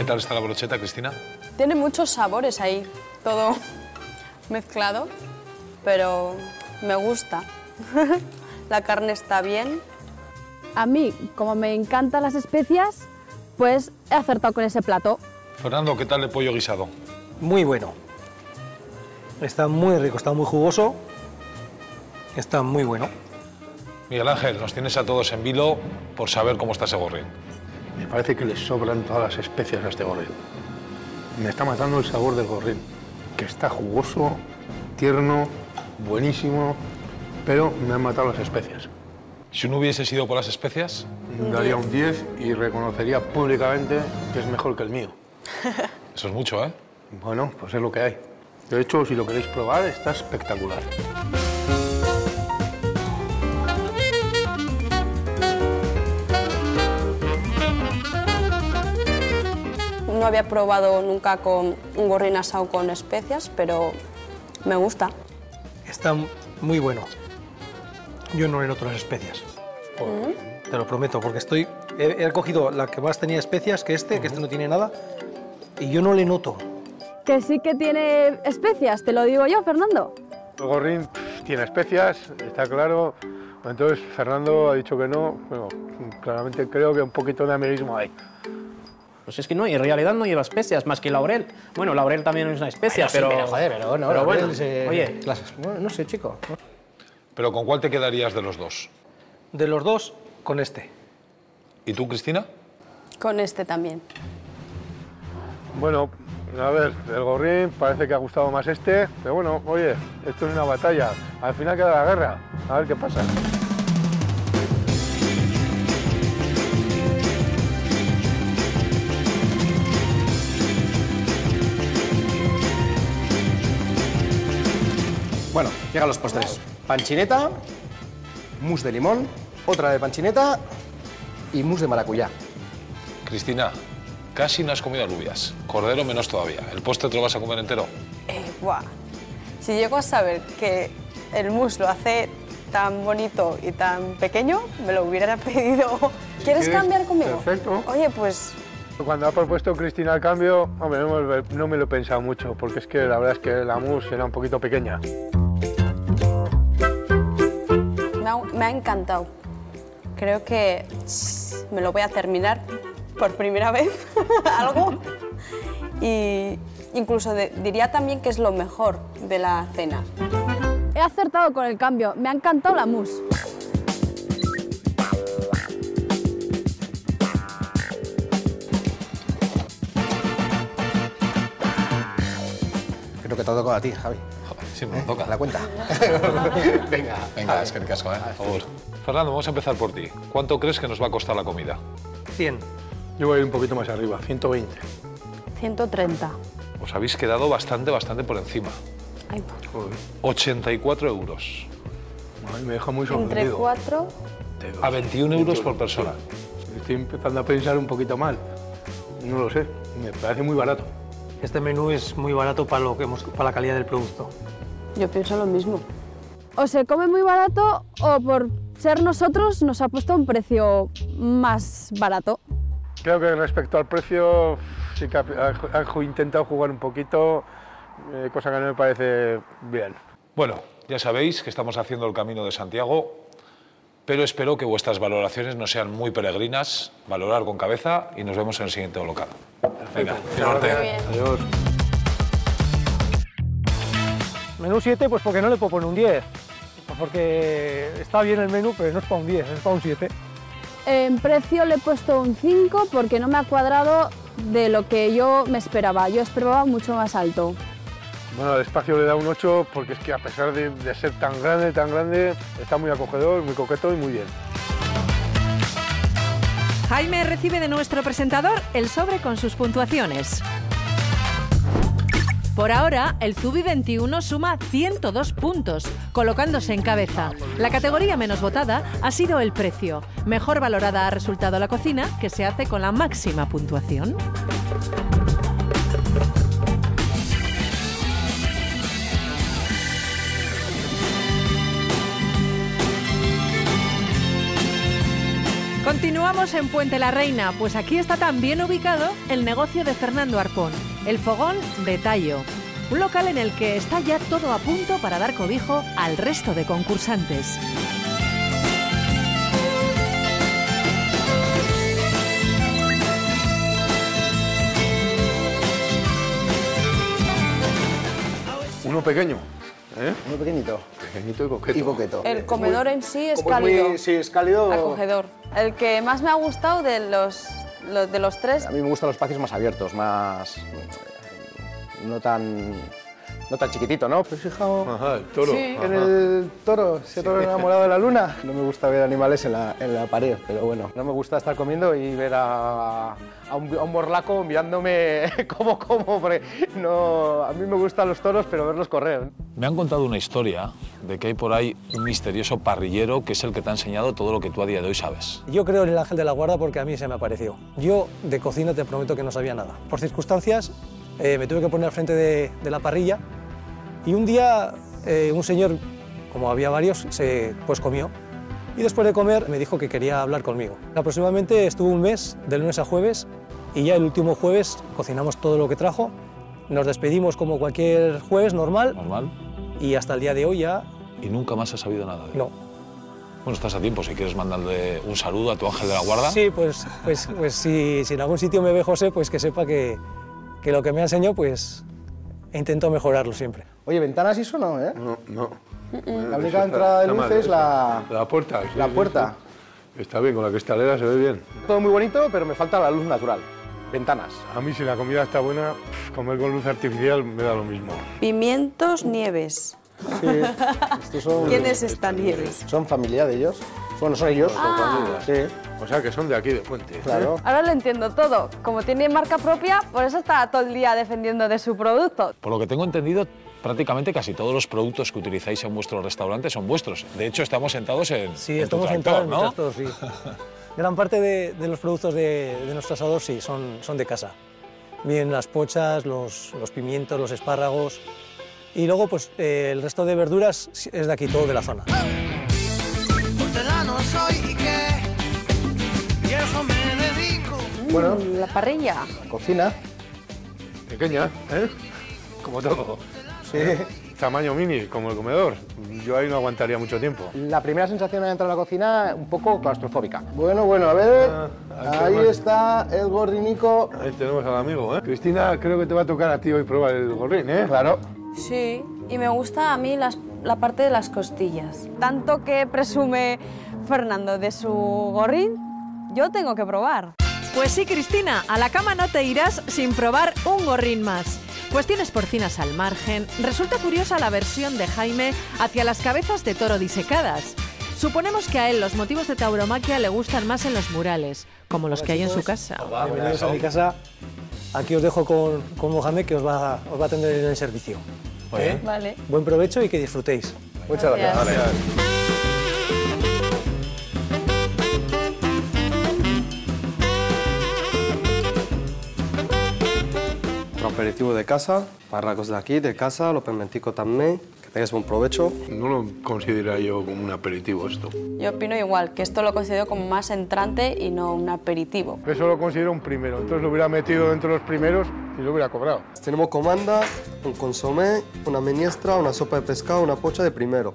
tal está la brocheta, Cristina? Tiene muchos sabores ahí, todo mezclado, pero me gusta. La carne está bien. A mí, como me encantan las especias, pues he acertado con ese plato. Fernando, ¿qué tal el pollo guisado? Muy bueno. Está muy rico, está muy jugoso. Está muy bueno. Miguel Ángel, nos tienes a todos en vilo por saber cómo está ese gorrín. Me parece que le sobran todas las especias a este gorrín. Me está matando el sabor del gorrín, que está jugoso, tierno, buenísimo, pero me han matado las especias. Si no hubiese sido por las especias, daría un diez y reconocería públicamente que es mejor que el mío. Eso es mucho, ¿eh? Bueno, pues es lo que hay. De hecho, si lo queréis probar, está espectacular. No había probado nunca con un gorrín asado con especias, pero me gusta. Está muy bueno. Yo no le noto las especias. Mm. Te lo prometo, porque estoy... He, he cogido la que más tenía especias, que este, que este no tiene nada, y yo no le noto. Que sí que tiene especias, te lo digo yo, Fernando. El gorrín pff, tiene especias, está claro. Entonces, Fernando ha dicho que no. Bueno, claramente creo que un poquito de amiguismo hay. Pues es que no, en realidad no lleva especias, más que laurel. Bueno, laurel también es una especia, Bueno, sí, pero... pero, joder, pero no, pero bueno, laurel se- oye, clases. Bueno, no sé, chico. ¿Pero con cuál te quedarías de los dos? De los dos, con este. ¿Y tú, Cristina? Con este también. Bueno, a ver, el gorrín parece que ha gustado más este, pero bueno, oye, esto es una batalla. Al final queda la guerra. A ver qué pasa. Bueno, llegan los postres. Panchineta, mousse de limón, otra de panchineta y mousse de maracuyá. Cristina, casi no has comido alubias. Cordero menos todavía. ¿El postre te lo vas a comer entero? Eh, buah. Si llego a saber que el mousse lo hace tan bonito y tan pequeño, me lo hubiera pedido. ¿Quieres ¿Quieres? cambiar conmigo? Perfecto. Oye, pues Cuando ha propuesto Cristina el cambio, hombre, no me, no me lo he pensado mucho, porque es que la verdad es que la mousse era un poquito pequeña. me ha, me ha encantado. Creo que tss, me lo voy a terminar por primera vez, algo. Y incluso de- diría también que es lo mejor de la cena. He acertado con el cambio, me ha encantado la mousse. Creo que te ha tocado a ti, Javi. Joder, sí, me lo toca. La cuenta. Venga. Venga, es que ricasco, ¿eh? Por favor. Fernando, vamos a empezar por ti. ¿Cuánto crees que nos va a costar la comida? cien. Yo voy a ir un poquito más arriba, ciento veinte. ciento treinta. Os habéis quedado bastante, bastante por encima. Ay, Joder, ochenta y cuatro euros. ay, me deja muy entre sorprendido. cuatro. A veintiún euros por persona. Estoy empezando a pensar un poquito mal. No lo sé, me parece muy barato. Este menú es muy barato para, lo que hemos, para la calidad del producto. Yo pienso lo mismo. O se come muy barato o por ser nosotros nos ha puesto un precio más barato. Creo que respecto al precio sí que ha, ha- ha intentado jugar un poquito, eh, cosa que no me parece bien. Bueno, ya sabéis que estamos haciendo el Camino de Santiago, pero espero que vuestras valoraciones no sean muy peregrinas. Valorar con cabeza y nos vemos en el siguiente local. Venga, finalmente. Adiós. Menú siete, pues porque no le puedo poner un diez. Pues porque está bien el menú, pero no es para un diez, es para un siete. En precio le he puesto un cinco porque no me ha cuadrado de lo que yo me esperaba. Yo esperaba mucho más alto. Bueno, al espacio le da un ocho porque es que a pesar de, de ser tan grande, tan grande, está muy acogedor, muy coqueto y muy bien. Jaime recibe de nuestro presentador el sobre con sus puntuaciones. Por ahora, el Zubi veintiuno suma ciento dos puntos, colocándose en cabeza. La categoría menos votada ha sido el precio. Mejor valorada ha resultado la cocina, que se hace con la máxima puntuación. Continuamos en Puente la Reina, pues aquí está también ubicado el negocio de Fernando Arpón, el Fogón de Tallo. Un local en el que está ya todo a punto para dar cobijo al resto de concursantes. Uno pequeño, ¿eh? Muy pequeñito. Pequeñito y coqueto. Y coqueto. El comedor en sí es Como es muy- cálido. sí, es cálido. Acogedor. El que más me ha gustado de los, los- de los tres. A mí me gustan los espacios más abiertos, más... no tan... no tan chiquitito, ¿no? Pues fijaos... Ajá, el toro. Sí, en el toro, ese toro enamorado de la luna. No me gusta ver animales en la, en la pared, pero bueno. No me gusta estar comiendo y ver a, a, un, a un borlaco mirándome como como, porque no... A mí me gustan los toros, pero verlos correr. Me han contado una historia de que hay por ahí un misterioso parrillero que es el que te ha enseñado todo lo que tú a día de hoy sabes. Yo creo en el ángel de la guarda porque a mí se me apareció. Yo de cocina te prometo que no sabía nada. Por circunstancias eh, me tuve que poner al frente de, de la parrilla y un día eh, un señor, como había varios, se pues comió y después de comer me dijo que quería hablar conmigo. Aproximadamente estuvo un mes, de lunes a jueves, y ya el último jueves cocinamos todo lo que trajo, nos despedimos como cualquier jueves normal, Normal. y hasta el día de hoy ya Y nunca más has sabido nada de él. no. Bueno, estás a tiempo si quieres mandarle un saludo a tu ángel de la guarda. Sí, pues, pues, pues si, si en algún sitio me ve José, pues que sepa que, que lo que me ha enseñado, pues intento mejorarlo siempre. Oye, ventanas y eso no, ¿eh? No, no. La única entrada de luz es la... La puerta. sí, La sí, puerta. sí. Está bien, con la cristalera se ve bien. Todo muy bonito, pero me falta la luz natural. Ventanas. A mí si la comida está buena, comer con luz artificial me da lo mismo. Pimientos Nieves. Sí, estos son... ¿Quién es esta Nieves? Son familia de ellos. Bueno, son ellos. Ah. Sí, O sea que son de aquí, de Puente. claro. Ahora lo entiendo todo. Como tiene marca propia, por eso está todo el día defendiendo de su producto. Por lo que tengo entendido, prácticamente casi todos los productos que utilizáis en vuestro restaurante son vuestros. De hecho, estamos sentados en, Sí, en tu estamos tractor, sentados en mi ¿no? tractor, sí. Gran parte de, de los productos de, de nuestro asador, sí, son, son de casa. Vienen las pochas, los, los pimientos, los espárragos. Y luego, pues, eh, el resto de verduras es de aquí, todo de la zona. Hortelano soy y qué, y eso me dedico. Bueno, La parrilla. cocina. Pequeña, ¿eh? Como todo. Sí. Tamaño mini, como el comedor. Yo ahí no aguantaría mucho tiempo. La primera sensación al entrar a la cocina, un poco claustrofóbica. Bueno, bueno, a ver. Ah, aquí ahí más. está el gordinico. Ahí tenemos al amigo, ¿eh? Cristina, creo que te va a tocar a ti hoy probar el gorrín, ¿eh? Claro. Sí, y me gusta a mí las- la parte de las costillas. Tanto que presume Fernando de su gorrín, yo tengo que probar. Pues sí, Cristina, a la cama no te irás sin probar un gorrín más. Cuestiones porcinas al margen, resulta curiosa la versión de Jaime hacia las cabezas de toro disecadas. Suponemos que a él los motivos de tauromaquia le gustan más en los murales, como los que hay en su casa. Bienvenidos a mi casa. Aquí os dejo con, con Mohamed, que os va, os va a atender en el servicio. ¿Eh? Vale. Buen provecho y que disfrutéis. Muchas gracias. Gracias. Un aperitivo de casa, parracos de aquí, de casa, lo permitico también, que tengáis buen provecho. No lo consideraría yo como un aperitivo esto. Yo opino igual, que esto lo considero como más entrante y no un aperitivo. Eso lo considero un primero, entonces lo hubiera metido dentro de los primeros y lo hubiera cobrado. Tenemos comanda, un consomé, una menestra, una sopa de pescado, una pocha de primero.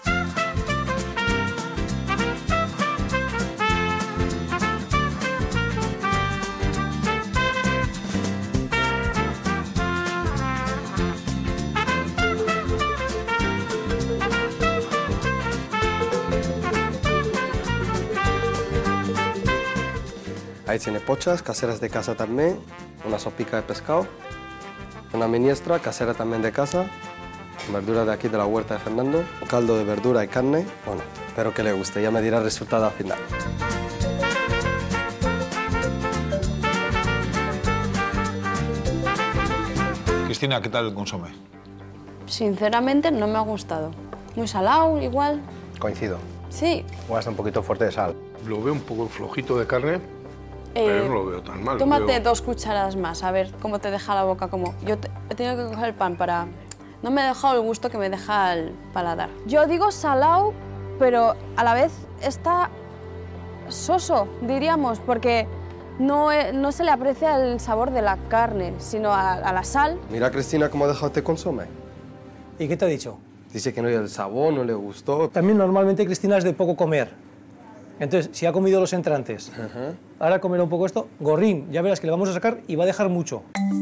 Ahí tiene pochas, caseras de casa también, una sopica de pescado, una menestra casera también de casa, verdura de aquí de la huerta de Fernando, un caldo de verdura y carne. Bueno, espero que le guste, ya me dirá el resultado al final. Cristina, ¿qué tal el consomé? Sinceramente no me ha gustado. Muy salado, igual. Coincido. Sí. Igual está un poquito fuerte de sal. Lo veo un poco flojito de carne, pero no lo veo tan mal. lo Tómate veo- dos cucharadas más, a ver cómo te deja la boca. Como yo te- he tenido que coger el pan para... No me he dejado el gusto que me deja el paladar. Yo digo salao, pero a la vez está soso, diríamos, porque no, e- no se le aprecia el sabor de la carne, sino a, a la sal. Mira, Cristina, cómo ha dejado este consomé. ¿Y qué te ha dicho? Dice que no el sabor, no le gustó. También normalmente Cristina es de poco comer. Entonces, si ha comido los entrantes, ahora comerá un poco esto. Gorrín, ya verás que le vamos a sacar y va a dejar mucho.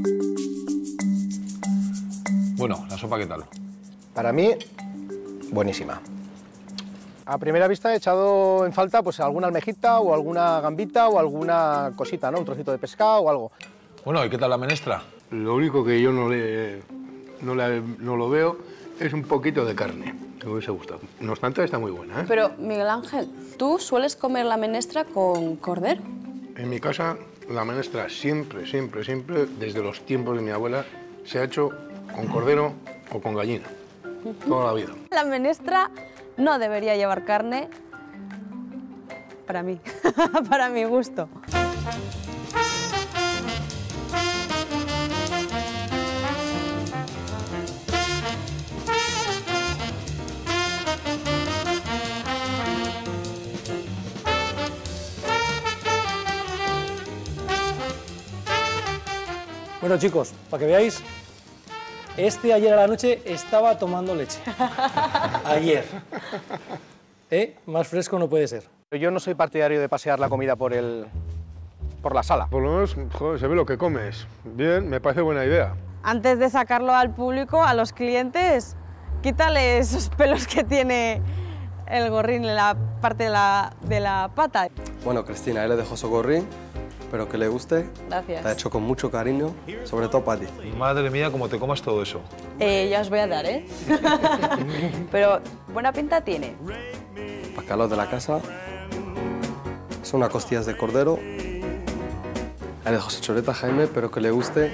Bueno, ¿la sopa qué tal? Para mí, buenísima. A primera vista he echado en falta pues alguna almejita o alguna gambita o alguna cosita, ¿no? Un trocito de pescado o algo. Bueno, ¿y qué tal la menestra? Lo único que yo no, le, no, le- no lo veo es un poquito de carne. Me hubiese gustado. No obstante, está muy buena, ¿eh? Pero, Miguel Ángel, ¿tú sueles comer la menestra con cordero? En mi casa, la menestra siempre, siempre, siempre, desde los tiempos de mi abuela, se ha hecho con cordero o con gallina. Toda la vida. La menestra no debería llevar carne, para mí, para mi gusto. Bueno, chicos, para que veáis, este ayer a la noche estaba tomando leche. Ayer. ¿Eh? Más fresco no puede ser. Yo no soy partidario de pasear la comida por, el, por la sala. Por lo menos, joder, se ve lo que comes. Bien, me parece buena idea. Antes de sacarlo al público, a los clientes, quítale esos pelos que tiene el gorrín en la parte de la, de la pata. Bueno, Cristina, él le dejó su gorrín, pero que le guste. Gracias. Te ha hecho con mucho cariño, sobre todo para ti. Madre mía, cómo te comas todo eso. Eh, ya os voy a dar, ¿eh? Pero buena pinta tiene. Bacalao de la casa. Son unas costillas de cordero. Ahí dejo su chuleta, Jaime, pero que le guste.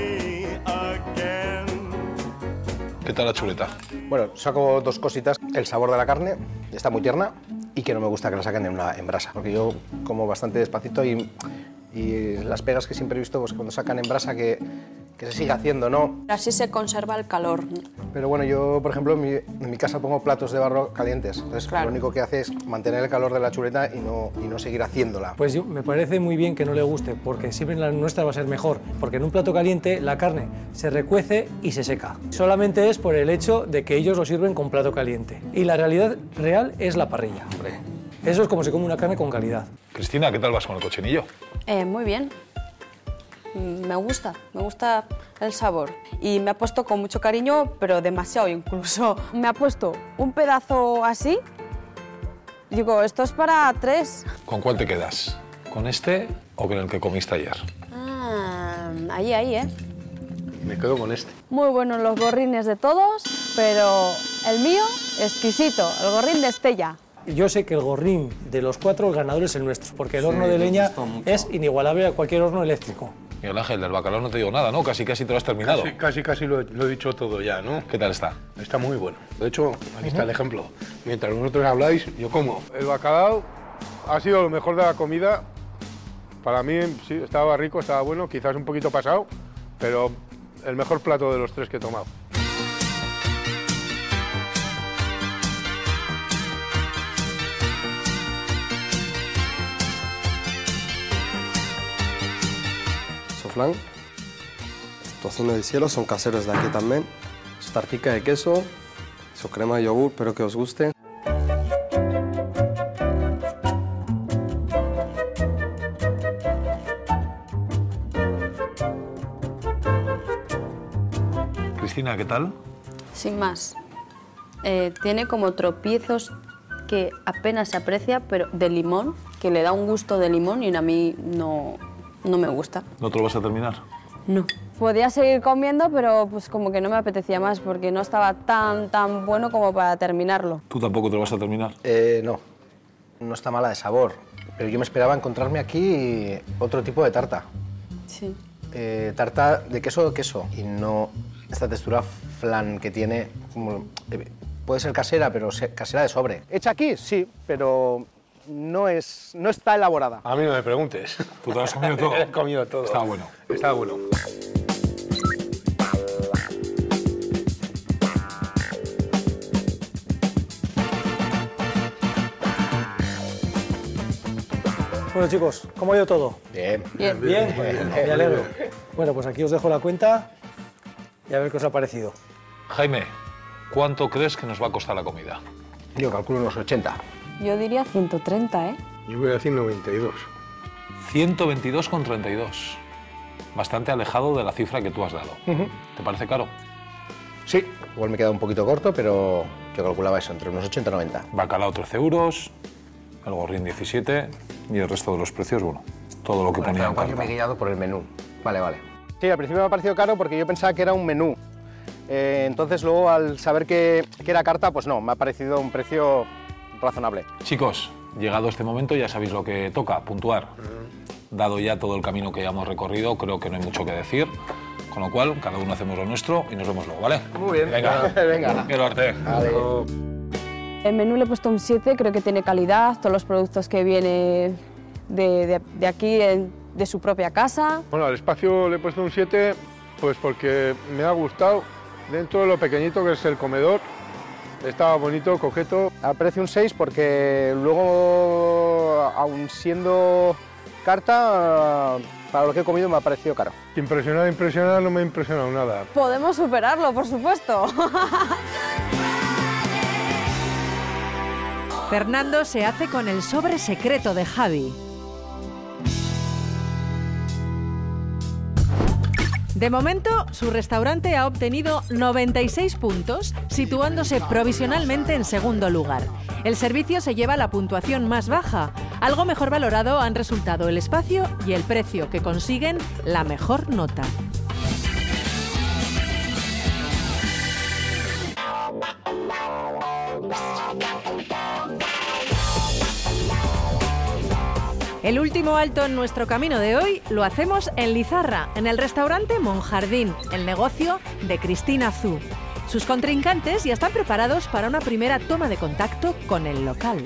¿Qué tal la chuleta? Bueno, saco dos cositas. El sabor de la carne está muy tierna y que no me gusta que la saquen en, una, en brasa, porque yo como bastante despacito y, y las pegas que siempre he visto, pues cuando sacan en brasa que, que se siga haciendo, ¿no? Así se conserva el calor. Pero bueno, yo, por ejemplo, en mi, en mi casa pongo platos de barro calientes. Entonces, Claro. lo único que hace es mantener el calor de la chuleta y no, y no seguir haciéndola. Pues yo- me parece muy bien que no le guste, porque siempre la nuestra va a ser mejor. Porque en un plato caliente la carne se recuece y se seca. Solamente es por el hecho de que ellos lo sirven con plato caliente. Y la realidad real es la parrilla. Eso es como se come una carne con calidad. Cristina, ¿qué tal vas con el cochinillo? Eh, muy bien. Mm, Me gusta, me gusta el sabor. Y me ha puesto con mucho cariño, pero demasiado incluso. Me ha puesto un pedazo así. Digo, esto es para tres. ¿Con cuál te quedas? ¿Con este o con el que comiste ayer? Ah, ahí, ahí, ¿eh? Me quedo con este. Muy buenos los gorrines de todos, pero el mío, exquisito, el gorrín de Estella. Yo sé que el gorrín de los cuatro, el ganador es el nuestro, porque el Sí, horno de me leña gustó mucho. es inigualable a cualquier horno eléctrico. Miguel Ángel, del bacalao no te digo nada, ¿no? Casi casi te lo has terminado. Casi, casi, casi lo, he- lo he dicho todo ya, ¿no? ¿Qué tal está? Está muy bueno. De hecho, aquí está el ejemplo. Mientras vosotros habláis, yo como. El bacalao ha sido lo mejor de la comida. Para mí, sí, estaba rico, estaba bueno, quizás un poquito pasado, pero el mejor plato de los tres que he tomado. Soflán. Tocino de cielo, son caseros de aquí también. Su tartica de queso, su crema de yogur, espero que os guste. Cristina, ¿qué tal? Sin más. Eh, tiene como tropiezos que apenas se aprecia, pero de limón, que le da un gusto de limón y a mí no, no me gusta. ¿No te lo vas a terminar? No. Podía seguir comiendo, pero pues como que no me apetecía más, porque no estaba tan, tan bueno como para terminarlo. ¿Tú tampoco te lo vas a terminar? Eh, no, no está mala de sabor, pero yo me esperaba encontrarme aquí otro tipo de tarta. Sí. Eh, tarta de queso de queso y no esta textura flan que tiene, como, eh, puede ser casera, pero se- casera de sobre. Hecha aquí, sí, pero no, es, no está elaborada. A mí no me preguntes. ¿Tú te lo has comido todo? He comido todo. Está bueno. Está bueno. Bueno, chicos, ¿cómo ha ido todo? Bien. Bien. Bien, me alegro. Bueno, pues aquí os dejo la cuenta y a ver qué os ha parecido. Jaime, ¿cuánto crees que nos va a costar la comida? Yo calculo unos ochenta. Yo diría ciento treinta, ¿eh? Yo voy a decir noventa y dos. ciento veintidós con treinta y dos. Bastante alejado de la cifra que tú has dado. Uh-huh. ¿Te parece caro? Sí, igual me queda un poquito corto, pero yo calculaba eso, entre unos ochenta y noventa. Bacalao trece euros, el gorrín diecisiete y el resto de los precios, bueno, todo lo que ponía en Yo carta. me he guiado por el menú. Vale, vale. Sí, al principio me ha parecido caro porque yo pensaba que era un menú. Eh, entonces luego al saber que, que era carta, pues no, me ha parecido un precio razonable. Chicos, llegado este momento ya sabéis lo que toca, puntuar. Dado ya todo el camino que ya hemos recorrido, creo que no hay mucho que decir. Con lo cual, cada uno hacemos lo nuestro y nos vemos luego, ¿vale? Muy bien. Venga, Venga. Quiero arte. Vale. El menú le he puesto un siete, creo que tiene calidad, todos los productos que viene de, de, de aquí, en- de su propia casa. Bueno, al espacio le he puesto un siete, pues porque me ha gustado. Dentro de lo pequeñito que es el comedor, estaba bonito, coqueto. Al precio un seis porque luego, aun siendo carta, para lo que he comido me ha parecido caro. Impresionar, impresionar, no me ha impresionado nada. Podemos superarlo, por supuesto. Fernando se hace con el sobre secreto de Javi. De momento, su restaurante ha obtenido noventa y seis puntos, situándose provisionalmente en segundo lugar. El servicio se lleva la puntuación más baja. Algo mejor valorado han resultado el espacio y el precio, que consiguen la mejor nota. El último alto en nuestro camino de hoy lo hacemos en Lizarra, en el restaurante Monjardín, el negocio de Cristina Zú. Sus contrincantes ya están preparados para una primera toma de contacto con el local.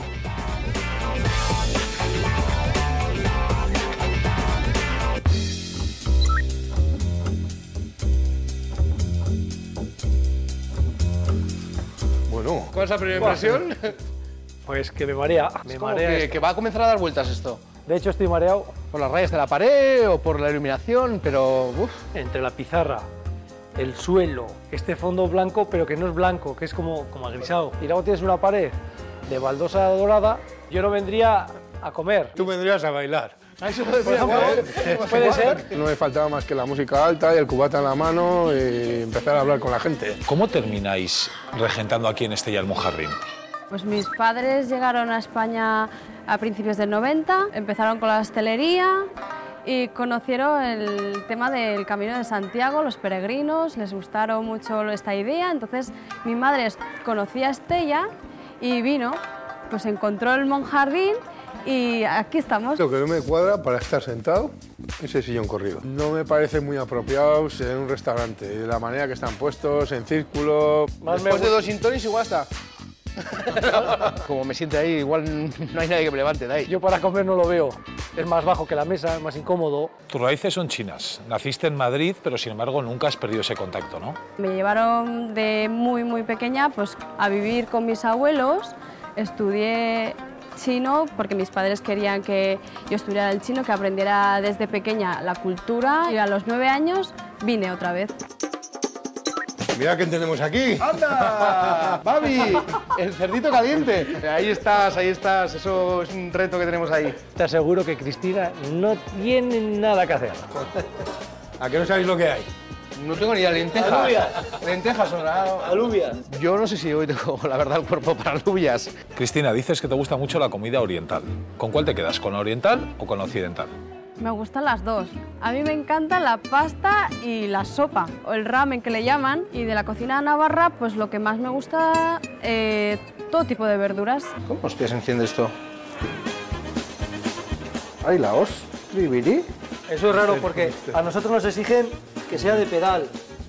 Bueno. ¿Cuál es la primera Buah. impresión? Pues que me marea. Me Es como marea que, esto. que va a comenzar a dar vueltas esto. De hecho, estoy mareado. ¿Por las rayas de la pared o por la iluminación? Pero, uff. Entre la pizarra, el suelo, este fondo blanco, pero que no es blanco, que es como, como agrisado. Y luego tienes una pared de baldosa dorada. Yo no vendría a comer. Tú vendrías a bailar. Eso puede ser. No me faltaba más que la música alta y el cubata en la mano y empezar a hablar con la gente. ¿Cómo termináis regentando aquí en Estella el Monjardín? Pues mis padres llegaron a España a principios del noventa, empezaron con la hostelería y conocieron el tema del Camino de Santiago, los peregrinos, les gustaron mucho esta idea, entonces mi madre conocía a Estella y vino, pues encontró el Monjardín y aquí estamos. Lo que no me cuadra para estar sentado es el sillón corrido. No me parece muy apropiado en un restaurante. De la manera que están puestos, en círculo. Después de dos gin tonics igual está. Como me siente ahí, igual no hay nadie que me levante de ahí. Yo para comer no lo veo. Es más bajo que la mesa, es más incómodo. Tus raíces son chinas. Naciste en Madrid, pero sin embargo nunca has perdido ese contacto, ¿no? Me llevaron de muy muy pequeña pues a vivir con mis abuelos, estudié chino porque mis padres querían que yo estudiara el chino, que aprendiera desde pequeña la cultura y a los nueve años vine otra vez. Mira quién tenemos aquí. ¡Anda! ¡Babi! El cerdito caliente. Ahí estás, ahí estás. Eso es un reto que tenemos ahí. Te aseguro que Cristina no tiene nada que hacer. ¿A qué no sabéis lo que hay? No tengo ni idea, lentejas. Alubias. Lentejas son Alubias. Yo no sé si hoy tengo, la verdad, el cuerpo para alubias. Cristina, dices que te gusta mucho la comida oriental. ¿Con cuál te quedas? ¿Con la oriental o con la occidental? Me gustan las dos. A mí me encanta la pasta y la sopa, o el ramen que le llaman. Y de la cocina navarra, pues lo que más me gusta, eh, todo tipo de verduras. ¿Cómo hostias enciende esto? ¡Ay, la os! ¿Tribiri? Eso es raro porque a nosotros nos exigen que sea de pedal.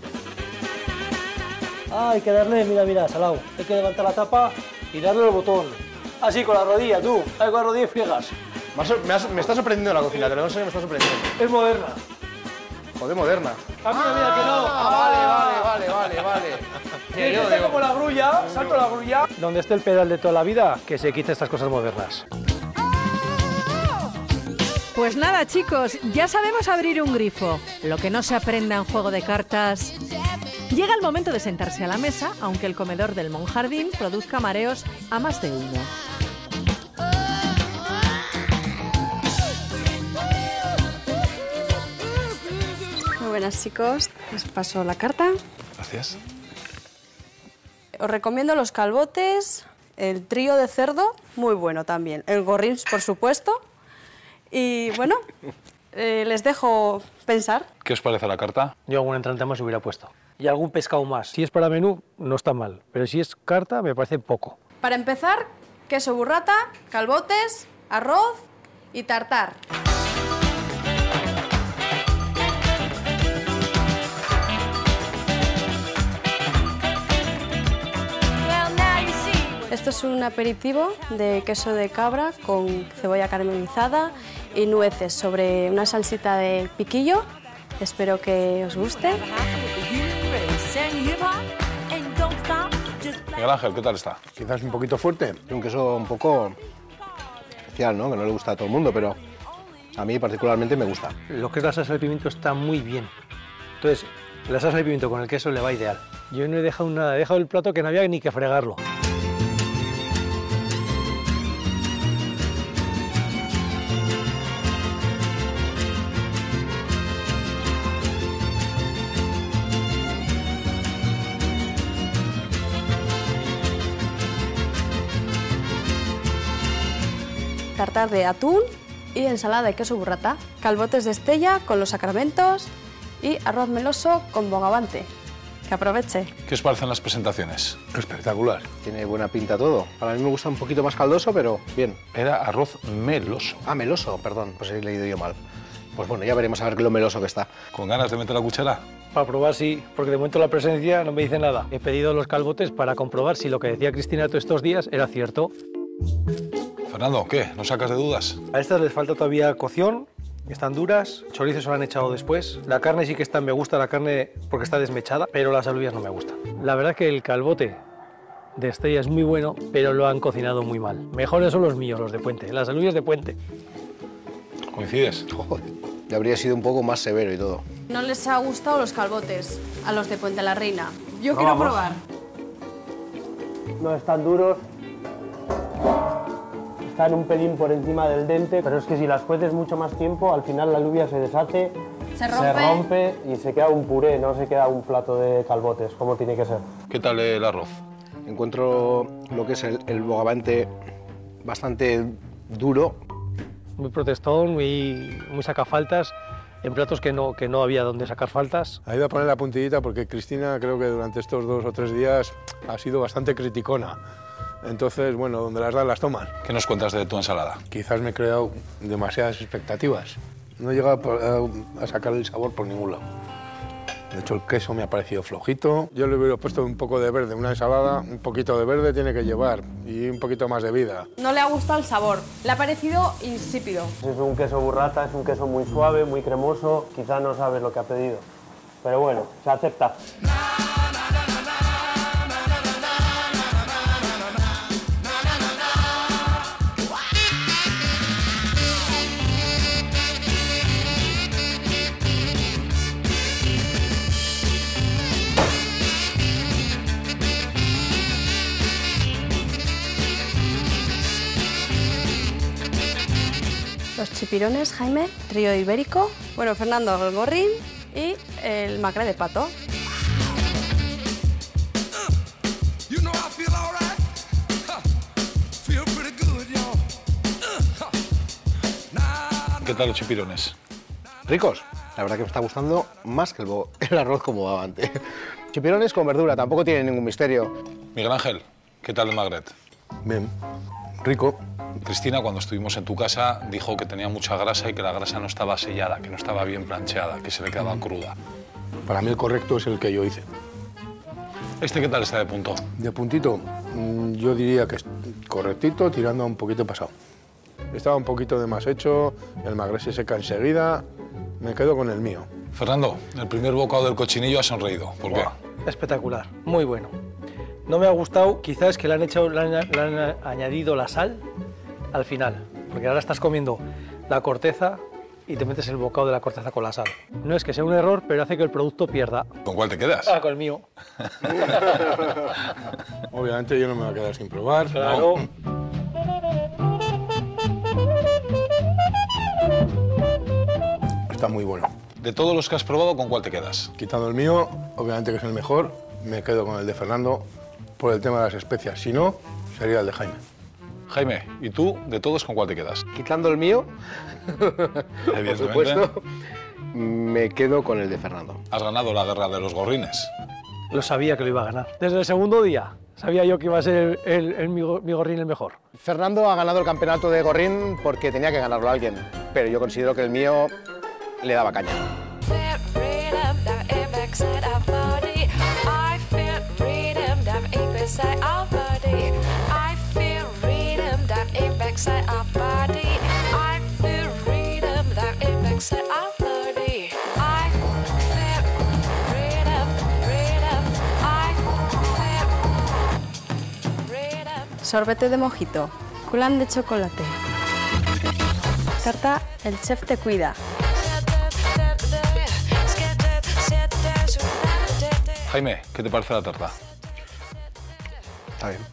Ah, hay que darle, mira, mira, salao. Hay que levantar la tapa y darle el botón. Así, con la rodilla, tú. Ahí con la rodilla y friegas. Me, has- me has- me está sorprendiendo la cocina, te lo sé que me está sorprendiendo. Es moderna. Joder, moderna. Ah, mira, mira, que no. Ah, vale, vale, vale, vale, vale. Tiene que Yo estar digo- como la grulla, salto la grulla. Donde esté el pedal de toda la vida, que se quite estas cosas modernas. Pues nada, chicos, ya sabemos abrir un grifo. Lo que no se aprenda en juego de cartas. Llega el momento de sentarse a la mesa, aunque el comedor del Monjardín produzca mareos a más de uno. Muy buenas, chicos. Les paso la carta. Gracias. Os recomiendo los calbotes, el trío de cerdo, muy bueno también. El gorrín, por supuesto. Y bueno, eh, les dejo pensar. ¿Qué os parece la carta? Yo algún entrante más hubiera puesto. Y algún pescado más. Si es para menú, no está mal. Pero si es carta, me parece poco. Para empezar, queso burrata, calbotes, arroz y tartar. Esto es un aperitivo de queso de cabra con cebolla caramelizada y nueces sobre una salsita de piquillo. Espero que os guste. Miguel Ángel, ¿qué tal está? Quizás un poquito fuerte. Es un queso un poco especial, ¿no? Que no le gusta a todo el mundo, pero a mí particularmente me gusta. Lo que es la salsa de pimiento está muy bien. Entonces, la salsa de pimiento con el queso le va ideal. Yo no he dejado nada, he dejado el plato que no había ni que fregarlo. Tartar de atún y ensalada de queso burrata, calbotes de Estella con los sacramentos y arroz meloso con bogavante. Que aproveche. ¿Qué os parecen las presentaciones? Espectacular. Tiene buena pinta todo. Para mí me gusta un poquito más caldoso, pero bien. Era arroz meloso. Ah, meloso, perdón, pues he leído yo mal. Pues bueno, ya veremos a ver lo meloso que está. ¿Con ganas de meter la cuchara? Para probar sí, porque de momento la presencia no me dice nada. He pedido los calbotes para comprobar si lo que decía Cristina todos estos días era cierto. Fernando, ¿qué? ¿No sacas de dudas? A estas les falta todavía cocción, están duras, chorizos se lo han echado después. La carne sí que está, me gusta la carne porque está desmechada, pero las alubias no me gustan. La verdad que el calbote de Estella es muy bueno, pero lo han cocinado muy mal. Mejores son los míos, los de Puente, las alubias de Puente. ¿Coincides? Joder, ya habría sido un poco más severo y todo. No les ha gustado los calbotes a los de Puente la Reina. Yo No, quiero vamos. probar. No están duros. Están un pelín por encima del dente, pero es que si las cueces mucho más tiempo, al final la alubia se deshace, Se rompe. se rompe y se queda un puré, no se queda un plato de calbotes, como tiene que ser. ¿Qué tal el arroz? Encuentro lo que es el, el bogavante bastante duro. Muy protestón, muy, muy sacafaltas, en platos que no, que no había donde sacar faltas. Ha ido a poner la puntillita porque Cristina creo que durante estos dos o tres días ha sido bastante criticona. Entonces, bueno, donde las dan las toman. ¿Qué nos cuentas de tu ensalada? Quizás me he creado demasiadas expectativas. No he llegado a, a sacar el sabor por ningún lado. De hecho, el queso me ha parecido flojito. Yo le hubiera puesto un poco de verde, una ensalada, un poquito de verde tiene que llevar y un poquito más de vida. No le ha gustado el sabor, le ha parecido insípido. Es un queso burrata, es un queso muy suave, muy cremoso, quizá no sabes lo que ha pedido. Pero bueno, se acepta. Los chipirones, Jaime, trío ibérico. Bueno, Fernando, el gorrín y el magre de pato. You know I feel all right. Huh. Feel pretty good, y'all. Uh, huh. ¿Qué tal los chipirones? Ricos. La verdad que me está gustando más que el, bo- el arroz como bogavante. Chipirones con verdura, tampoco tiene ningún misterio. Miguel Ángel, ¿qué tal el magret? Bien, rico. Cristina, cuando estuvimos en tu casa, dijo que tenía mucha grasa y que la grasa no estaba sellada, que no estaba bien plancheada, que se le quedaba cruda. Para mí el correcto es el que yo hice. ¿Este qué tal está de punto? De puntito, mm, yo diría que es correctito, tirando a un poquito pasado. Estaba un poquito de más hecho, el magret se seca enseguida, me quedo con el mío. Fernando, el primer bocado del cochinillo ha sonreído. ¿Por qué? Espectacular, muy bueno. No me ha gustado, quizás que le han, hecho, le han, le han añadido la sal al final, porque ahora estás comiendo la corteza y te metes el bocado de la corteza con la sal. No es que sea un error, pero hace que el producto pierda. ¿Con cuál te quedas? Ah, con el mío. Obviamente yo no me voy a quedar sin probar. Claro. Está muy bueno. De todos los que has probado, ¿con cuál te quedas? Quitando el mío, obviamente que es el mejor, me quedo con el de Fernando por el tema de las especias. Si no, sería el de Jaime. Jaime, ¿y tú, de todos, con cuál te quedas? Quitando el mío, por Evidentemente. supuesto, me quedo con el de Fernando. Has ganado la guerra de los gorrines. Lo sabía que lo iba a ganar. Desde el segundo día sabía yo que iba a ser el, el, el mi, go- mi gorrín el mejor. Fernando ha ganado el campeonato de gorrín porque tenía que ganarlo alguien, pero yo considero que el mío le daba caña. Sorbete de mojito, culán de chocolate. Tarta El Chef Te Cuida. Jaime, ¿qué te parece la tarta? Está bien.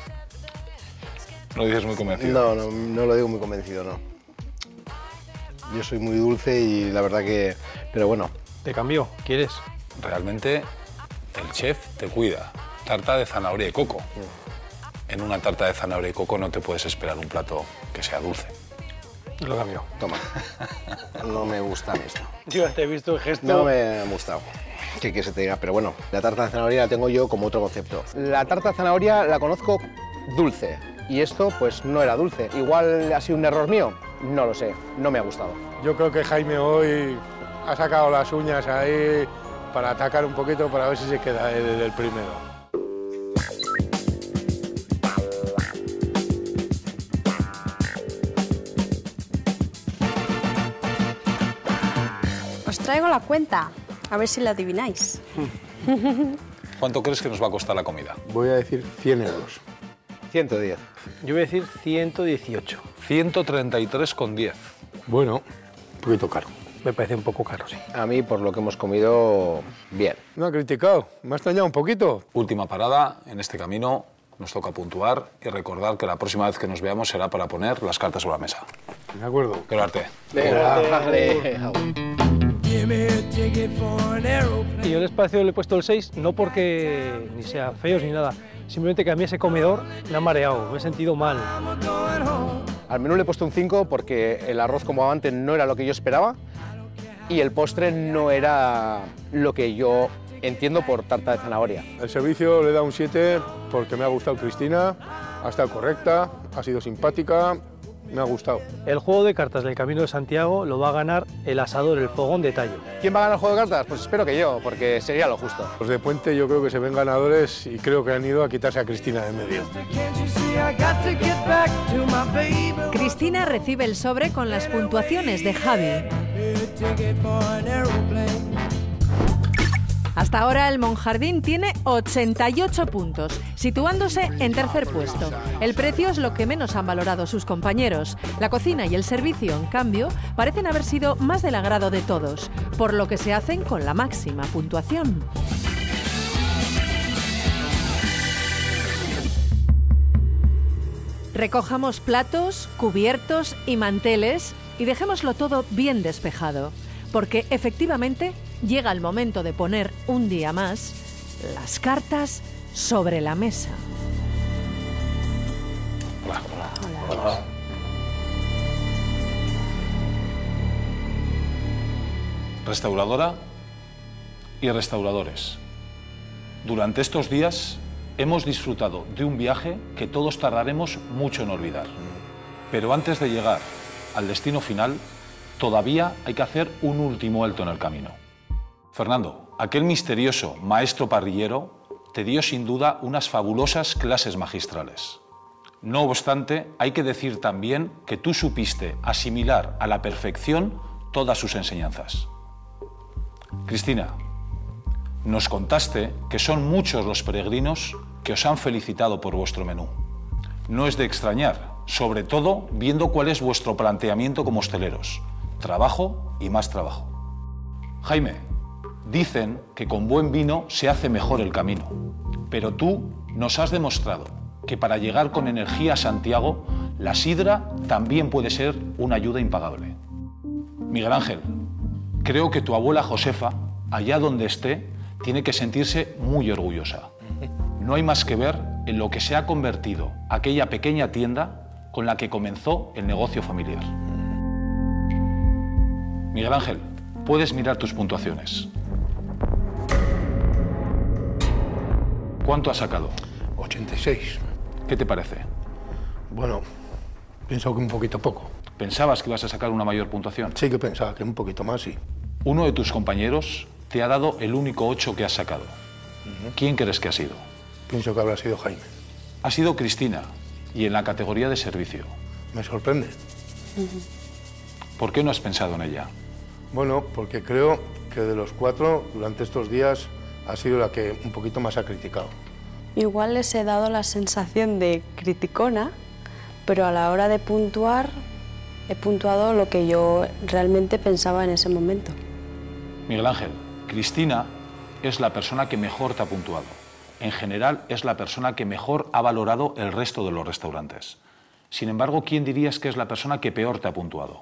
Lo dices muy convencido. No, no, no lo digo muy convencido, no. Yo soy muy dulce y la verdad que... Pero bueno. Te cambió, ¿quieres? Realmente, el chef te cuida. Tarta de zanahoria y coco. En una tarta de zanahoria y coco no te puedes esperar un plato que sea dulce. Lo cambió. Toma. No me gusta a mí esto. Yo te he visto el gesto. No me ha gustado. ¿Qué quieres que te diga? Pero bueno, la tarta de zanahoria la tengo yo como otro concepto. La tarta de zanahoria la conozco dulce. Y esto, pues, no era dulce. Igual ha sido un error mío. No lo sé. No me ha gustado. Yo creo que Jaime hoy ha sacado las uñas ahí para atacar un poquito para ver si se queda él el primero. Os traigo la cuenta, a ver si la adivináis. ¿Cuánto crees que nos va a costar la comida? Voy a decir cien euros. ciento diez. Yo voy a decir ciento dieciocho. ciento treinta y tres con diez. Bueno, un poquito caro. Me parece un poco caro, sí. A mí, por lo que hemos comido, bien. No ha criticado, me ha extrañado un poquito. Última parada en este camino. Nos toca puntuar y recordar que la próxima vez que nos veamos será para poner las cartas sobre la mesa. De acuerdo. Quiero arte. Y yo el espacio le he puesto el seis, no porque ni sea feos ni nada, simplemente que a mí ese comedor me ha mareado, me he sentido mal. Al menú le he puesto un cinco porque el arroz como antes no era lo que yo esperaba y el postre no era lo que yo entiendo por tarta de zanahoria. El servicio le da un siete porque me ha gustado Cristina, ha estado correcta, ha sido simpática, me ha gustado. El juego de cartas del Camino de Santiago lo va a ganar el asador, el fogón de Tallo. ¿Quién va a ganar el juego de cartas? Pues espero que yo, porque sería lo justo. Los de Puente yo creo que se ven ganadores y creo que han ido a quitarse a Cristina de en medio. Cristina recibe el sobre con las puntuaciones de Javi. Hasta ahora el Monjardín tiene ochenta y ocho puntos, situándose en tercer puesto. El precio es lo que menos han valorado sus compañeros. La cocina y el servicio, en cambio, parecen haber sido más del agrado de todos, por lo que se hacen con la máxima puntuación. Recojamos platos, cubiertos y manteles y dejémoslo todo bien despejado, porque efectivamente llega el momento de poner un día más las cartas sobre la mesa. Hola. Hola. Hola. Restauradora y restauradores. Durante estos días hemos disfrutado de un viaje que todos tardaremos mucho en olvidar. Pero antes de llegar al destino final, todavía hay que hacer un último alto en el camino. Fernando, aquel misterioso maestro parrillero te dio sin duda unas fabulosas clases magistrales. No obstante, hay que decir también que tú supiste asimilar a la perfección todas sus enseñanzas. Cristina, nos contaste que son muchos los peregrinos que os han felicitado por vuestro menú. No es de extrañar, sobre todo viendo cuál es vuestro planteamiento como hosteleros. Trabajo y más trabajo. Jaime, dicen que con buen vino se hace mejor el camino, pero tú nos has demostrado que para llegar con energía a Santiago, la sidra también puede ser una ayuda impagable. Miguel Ángel, creo que tu abuela Josefa, allá donde esté, tiene que sentirse muy orgullosa. No hay más que ver en lo que se ha convertido aquella pequeña tienda con la que comenzó el negocio familiar. Miguel Ángel, puedes mirar tus puntuaciones. ¿Cuánto has sacado? ochenta y seis. ¿Qué te parece? Bueno, pienso que un poquito poco. ¿Pensabas que ibas a sacar una mayor puntuación? Sí que pensaba que un poquito más, sí. Uno de tus compañeros te ha dado el único ocho que has sacado. Uh-huh. ¿Quién crees que ha sido? Pienso que habrá sido Jaime. Ha sido Cristina, y en la categoría de servicio. Me sorprende. Uh-huh. ¿Por qué no has pensado en ella? Bueno, porque creo que de los cuatro, durante estos días, ha sido la que un poquito más ha criticado. Igual les he dado la sensación de criticona, pero a la hora de puntuar, he puntuado lo que yo realmente pensaba en ese momento. Miguel Ángel, Cristina es la persona que mejor te ha puntuado. En general, es la persona que mejor ha valorado el resto de los restaurantes. Sin embargo, ¿quién dirías que es la persona que peor te ha puntuado?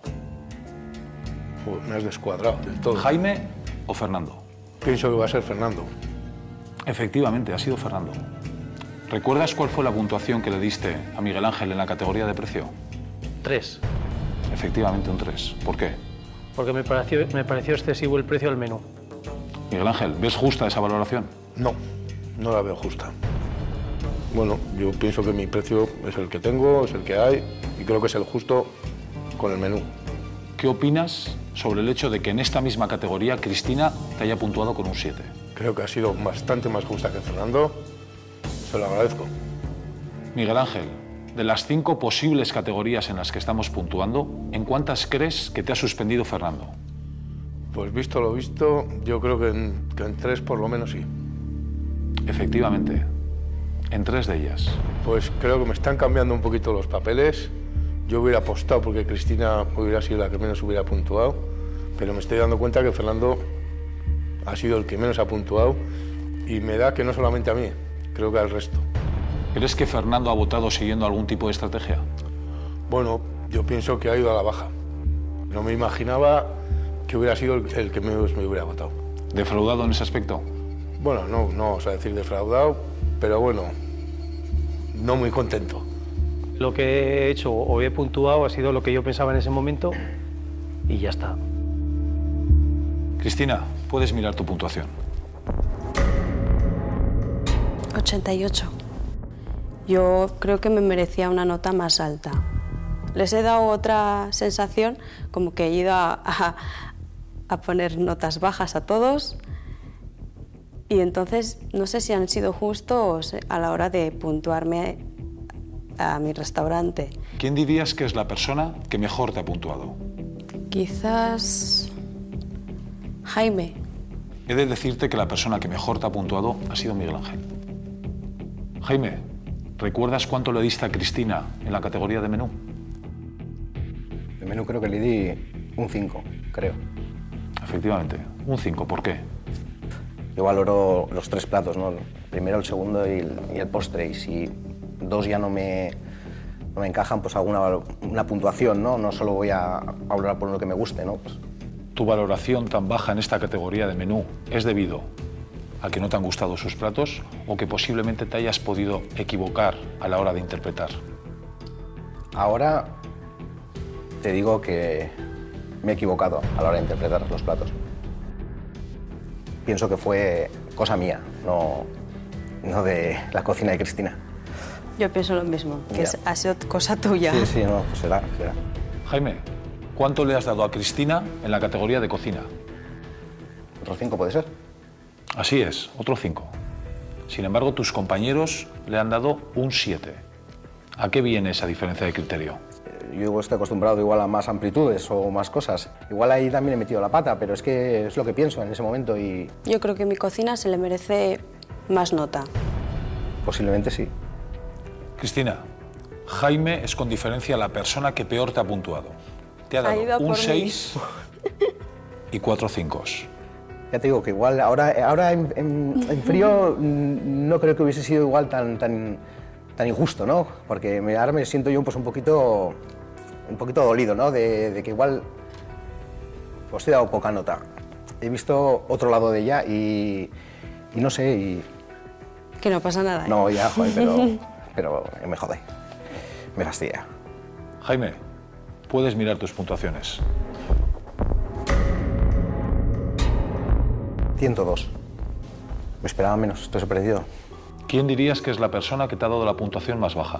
Pues me has descuadrado del todo. ¿Jaime o Fernando? Pienso que va a ser Fernando. Efectivamente, ha sido Fernando. ¿Recuerdas cuál fue la puntuación que le diste a Miguel Ángel en la categoría de precio? Tres. Efectivamente, un tres. ¿Por qué? Porque me pareció, me pareció excesivo el precio del menú. Miguel Ángel, ¿ves justa esa valoración? No, no la veo justa. Bueno, yo pienso que mi precio es el que tengo, es el que hay, y creo que es el justo con el menú. ¿Qué opinas sobre el hecho de que en esta misma categoría Cristina te haya puntuado con un siete? Creo que ha sido bastante más justa que Fernando. Se lo agradezco. Miguel Ángel, de las cinco posibles categorías en las que estamos puntuando, ¿en cuántas crees que te ha suspendido Fernando? Pues visto lo visto, yo creo que en, que en tres por lo menos sí. Efectivamente, en tres de ellas. Pues creo que me están cambiando un poquito los papeles. Yo hubiera apostado porque Cristina hubiera sido la que menos hubiera puntuado, pero me estoy dando cuenta que Fernando ha sido el que menos ha puntuado y me da que no solamente a mí, creo que al resto. ¿Crees que Fernando ha votado siguiendo algún tipo de estrategia? Bueno, yo pienso que ha ido a la baja. No me imaginaba que hubiera sido el, el que menos me hubiera votado. ¿Defraudado en ese aspecto? Bueno, no, no vamos a decir defraudado, pero bueno, no muy contento. Lo que he hecho o he puntuado ha sido lo que yo pensaba en ese momento y ya está. Cristina, puedes mirar tu puntuación. ochenta y ocho. Yo creo que me merecía una nota más alta. Les he dado otra sensación, como que he ido a, a, a poner notas bajas a todos y entonces no sé si han sido justos a la hora de puntuarme a mi restaurante. ¿Quién dirías que es la persona que mejor te ha puntuado? Quizás Jaime. He de decirte que la persona que mejor te ha puntuado ha sido Miguel Ángel. Jaime, ¿recuerdas cuánto le diste a Cristina en la categoría de menú? El menú creo que le di un cinco, creo. Efectivamente, un cinco. ¿Por qué? Yo valoro los tres platos, ¿no? El primero, el segundo y el, y el postre. Y si dos ya no me, no me encajan, pues hago una, una puntuación, ¿no? No solo voy a, a valorar por lo que me guste, ¿no? Pues... ¿Tu valoración tan baja en esta categoría de menú es debido a que no te han gustado sus platos o que posiblemente te hayas podido equivocar a la hora de interpretar? Ahora te digo que me he equivocado a la hora de interpretar los platos. Pienso que fue cosa mía, no, no de la cocina de Cristina. Yo pienso lo mismo, que es, ha sido cosa tuya. Sí, sí, no, pues será, será. Jaime, ¿cuánto le has dado a Cristina en la categoría de cocina? ¿Otro cinco puede ser? Así es, otro cinco. Sin embargo, tus compañeros le han dado un siete. ¿A qué viene esa diferencia de criterio? Yo estoy acostumbrado igual a más amplitudes o más cosas. Igual ahí también he metido la pata, pero es que es lo que pienso en ese momento y... Yo creo que mi cocina se le merece más nota. Posiblemente sí. Cristina, Jaime es con diferencia la persona que peor te ha puntuado. Te ha Ha ido dado un por mí. seis y cuatro cinco. Ya te digo que igual ahora, ahora en, en- en frío mm, no creo que hubiese sido igual tan, tan, tan injusto, ¿no? Porque me- ahora me siento yo pues, un poquito, un poquito dolido, ¿no? De, de que igual os he dado poca nota. He visto otro lado de ella y, y no sé, y... Que no pasa nada. ¿eh? No, ya, joder, pero, pero me jode. Me fastidia. Jaime, puedes mirar tus puntuaciones. ciento dos. Me esperaba menos, estoy sorprendido. ¿Quién dirías que es la persona que te ha dado la puntuación más baja?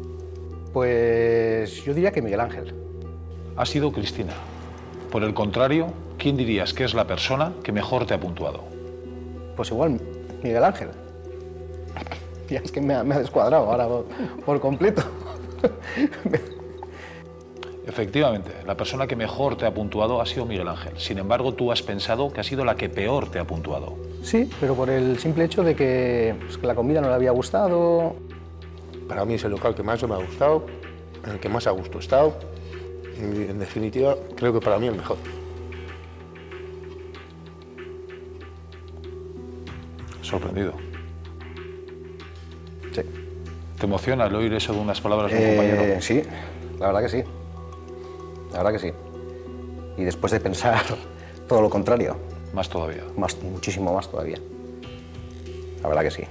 Pues yo diría que Miguel Ángel. Ha sido Cristina. Por el contrario, ¿quién dirías que es la persona que mejor te ha puntuado? Pues igual Miguel Ángel. Ya es que me ha, me ha descuadrado ahora por, por completo. Efectivamente, la persona que mejor te ha puntuado ha sido Miguel Ángel. Sin embargo, tú has pensado que ha sido la que peor te ha puntuado. Sí, pero por el simple hecho de que, pues, que la comida no le había gustado. Para mí es el local que más me ha gustado, en el que más a gusto he estado. Y en definitiva, creo que para mí el mejor. Sorprendido. Sí. ¿Te emociona el oír eso de unas palabras de un Eh, compañero? sí, la verdad que sí. La verdad que sí. Y después de pensar todo lo contrario. Más todavía. Más, muchísimo más todavía. La verdad que sí.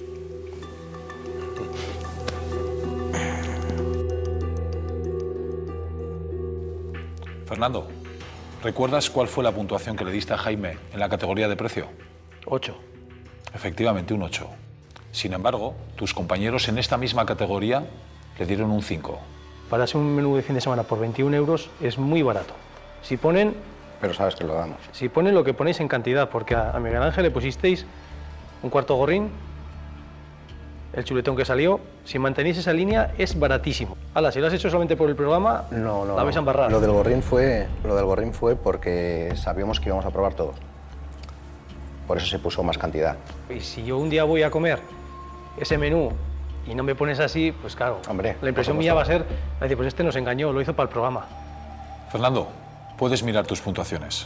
Fernando, ¿recuerdas cuál fue la puntuación que le diste a Jaime en la categoría de precio? ocho. Efectivamente, un ocho. Sin embargo, tus compañeros en esta misma categoría le dieron un cinco. Para ser un menú de fin de semana por veintiún euros es muy barato. Si ponen... Pero sabes que lo damos. Si ponen lo que ponéis en cantidad, porque a, a Miguel Ángel le pusisteis un cuarto gorrín, el chuletón que salió, si mantenéis esa línea es baratísimo. Hala, si lo has hecho solamente por el programa, No, no. la vais a no. embarrar. Lo del gorrín fue, lo del gorrín fue porque sabíamos que íbamos a probar todo. Por eso se puso más cantidad. Y si yo un día voy a comer ese menú y no me pones así, pues claro, Hombre, la impresión por mía va a supuesto. ser, va a decir, pues este nos engañó, lo hizo para el programa. Fernando, puedes mirar tus puntuaciones.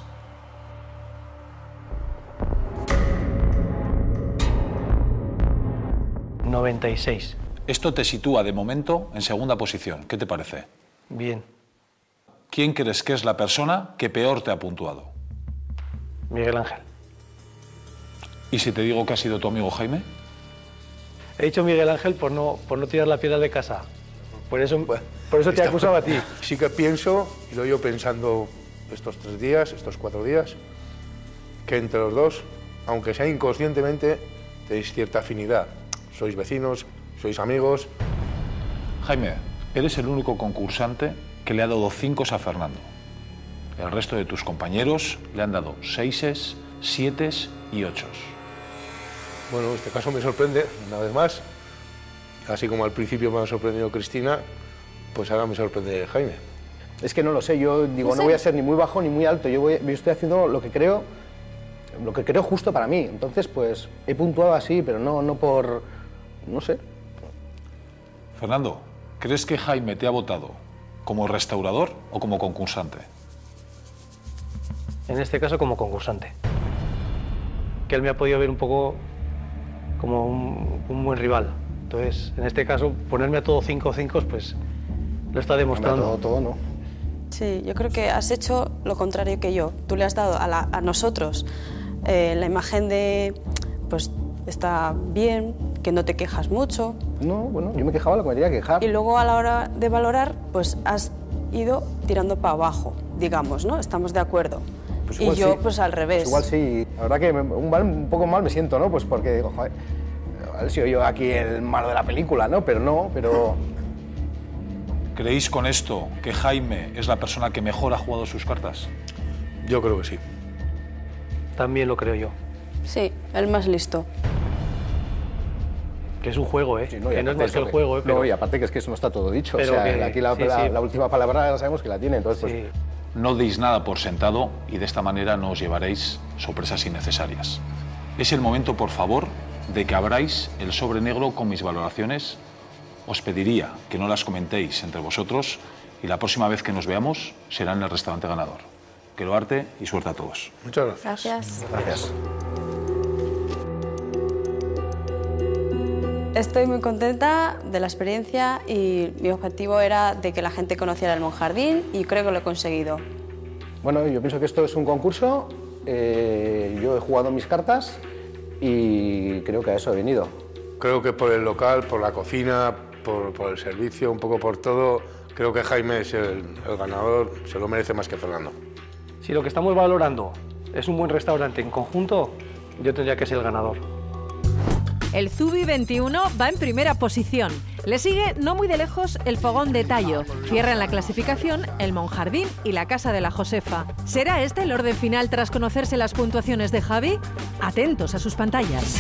noventa y seis. Esto te sitúa de momento en segunda posición. ¿Qué te parece? Bien. ¿Quién crees que es la persona que peor te ha puntuado? Miguel Ángel. ¿Y si te digo que ha sido tu amigo Jaime? He dicho Miguel Ángel por no, por no tirar la piedra de casa. Por eso, por eso te he Está- acusado a ti. Sí que pienso, y lo llevo pensando estos tres días, estos cuatro días, que entre los dos, aunque sea inconscientemente, tenéis cierta afinidad. Sois vecinos, sois amigos. Jaime, eres el único concursante que le ha dado cinco a Fernando. El resto de tus compañeros le han dado seises, sietes y ochos. Bueno, este caso me sorprende, una vez más. Así como al principio me ha sorprendido Cristina, pues ahora me sorprende Jaime. Es que no lo sé, yo digo, No no, sé. voy a ser ni muy bajo ni muy alto, yo, voy, yo estoy haciendo lo que creo, lo que creo justo para mí. Entonces, pues he puntuado así, pero no, no por, no sé. Fernando, ¿crees que Jaime te ha votado como restaurador o como concursante? En este caso como concursante. Que él me ha podido ver un poco como un, un buen rival. Entonces, en este caso, ponerme a todo cinco cinco, pues lo está demostrando. Todo, todo no. Sí, yo creo que has hecho lo contrario que yo. Tú le has dado a, la- a nosotros eh, la imagen de, pues, está bien, que no te quejas mucho. No, bueno, yo me quejaba lo que me tenía que quejar. Y luego a la hora de valorar, pues has ido tirando para abajo, digamos, ¿no? Estamos de acuerdo. Pues y igual yo, sí. pues al revés. Pues igual sí. La verdad que me- un, mal- un poco mal me siento, ¿no? Pues porque digo, joder, he sido yo aquí el malo de la película, ¿no? Pero no, pero... ¿Creéis con esto que Jaime es la persona que mejor ha jugado sus cartas? Yo creo que sí. También lo creo yo. Sí, el más listo. Que es un juego, ¿eh? Sí, no, y que no es aparte más que el eso juego, ¿eh? Pero, No, y aparte que es que eso no está todo dicho. pero o sea, que- aquí la, sí, la- sí. la última palabra la sabemos que la tiene, entonces pues... sí. No deis nada por sentado y de esta manera no os llevaréis sorpresas innecesarias. Es el momento, por favor, de que abráis el sobre negro con mis valoraciones os pediría que no las comentéis entre vosotros y la próxima vez que nos veamos será en el restaurante ganador. Que lo arte y suerte a todos. Muchas gracias. Gracias. Gracias. Estoy muy contenta de la experiencia y mi objetivo era de que la gente conociera el Monjardín y creo que lo he conseguido. Bueno, yo pienso que esto es un concurso, eh, yo he jugado mis cartas y creo que a eso he venido. Creo que por el local, por la cocina, por, por el servicio, un poco por todo, creo que Jaime es el, el ganador, se lo merece más que Fernando. Si lo que estamos valorando es un buen restaurante en conjunto, yo tendría que ser el ganador. El Zubi veintiuno va en primera posición. Le sigue no muy de lejos el Fogón de Tallo. Cierran la clasificación el Monjardín y la Casa de la Josefa. ¿Será este el orden final tras conocerse las puntuaciones de Javi? Atentos a sus pantallas.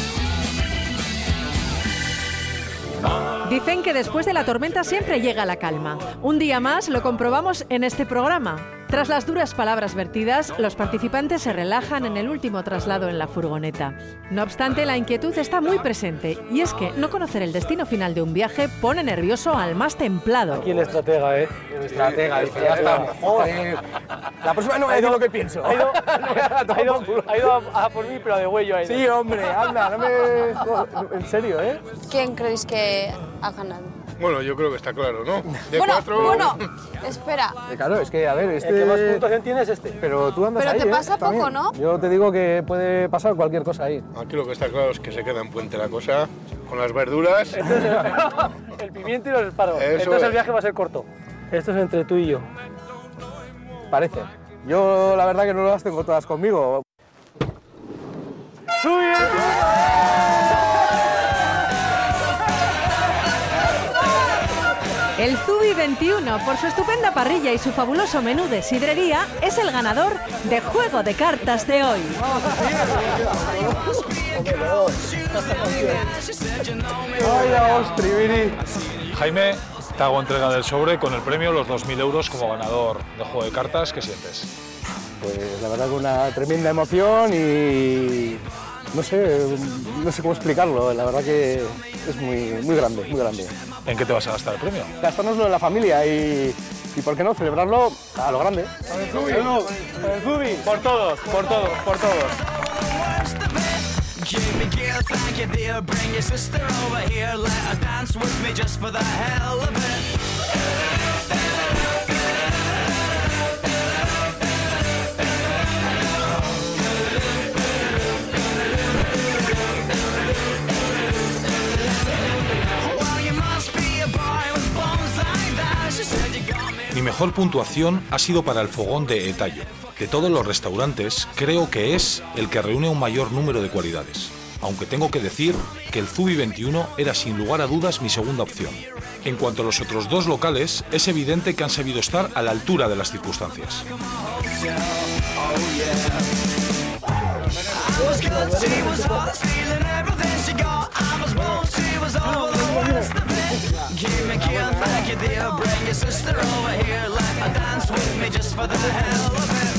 Dicen que después de la tormenta siempre llega la calma. Un día más lo comprobamos en este programa. Tras las duras palabras vertidas, los participantes se relajan en el último traslado en la furgoneta. No obstante, la inquietud está muy presente, y es que no conocer el destino final de un viaje pone nervioso al más templado. Aquí el estratega, ¿eh? El estratega, dice, ya está. Joder. La próxima no voy a decir lo que pienso. Ha ido, ha ido, ha ido a, a por mí, pero de huello ha ido. Sí, hombre, anda, no me... En serio, ¿eh? ¿Quién creéis que ha ganado? Bueno, yo creo que está claro, ¿no? De Bueno, cuatro... bueno, espera. Eh, Claro, es que, a ver, este... El que más puntuación tiene es este. Pero tú andas Pero ahí, te ¿eh? pasa poco, También. ¿no? Yo te digo que puede pasar cualquier cosa ahí. Aquí lo que está claro es que se queda en puente la cosa, con las verduras. Entonces, el, el pimiento y los espárragos. Eso Entonces es. el viaje va a ser corto. Esto es entre tú y yo. Parece. Yo, la verdad, que no las tengo todas conmigo. El Zubi veintiuno, por su estupenda parrilla y su fabuloso menú de sidrería, es el ganador de Juego de Cartas de hoy. ¡Ay, la ostri, Viri! Jaime, te hago entrega del sobre con el premio, los dos mil euros como ganador de Juego de Cartas. ¿Qué sientes? Pues la verdad que una tremenda emoción y... No sé, no sé cómo explicarlo. La verdad que es muy, muy grande, muy grande. ¿En qué te vas a gastar el premio? Gastárnoslo en la familia y, y, ¿por qué no?, celebrarlo a lo grande. El Zubi, por todos, por todos, por todos. Jimmy Gill, thank you dear. Bring your sister over here. Let her dance with me just for the hell of it. Well, you must be a boy with bones like that. She said you got me. Mi mejor puntuación ha sido para el Fogón de Tallo. De todos los restaurantes, creo que es el que reúne un mayor número de cualidades. Aunque tengo que decir que el Zubi veintiuno era sin lugar a dudas mi segunda opción. En cuanto a los otros dos locales, es evidente que han sabido estar a la altura de las circunstancias. Jimmy Gill, thank you dear. Bring your sister over here. Let her dance with me just for the hell of it.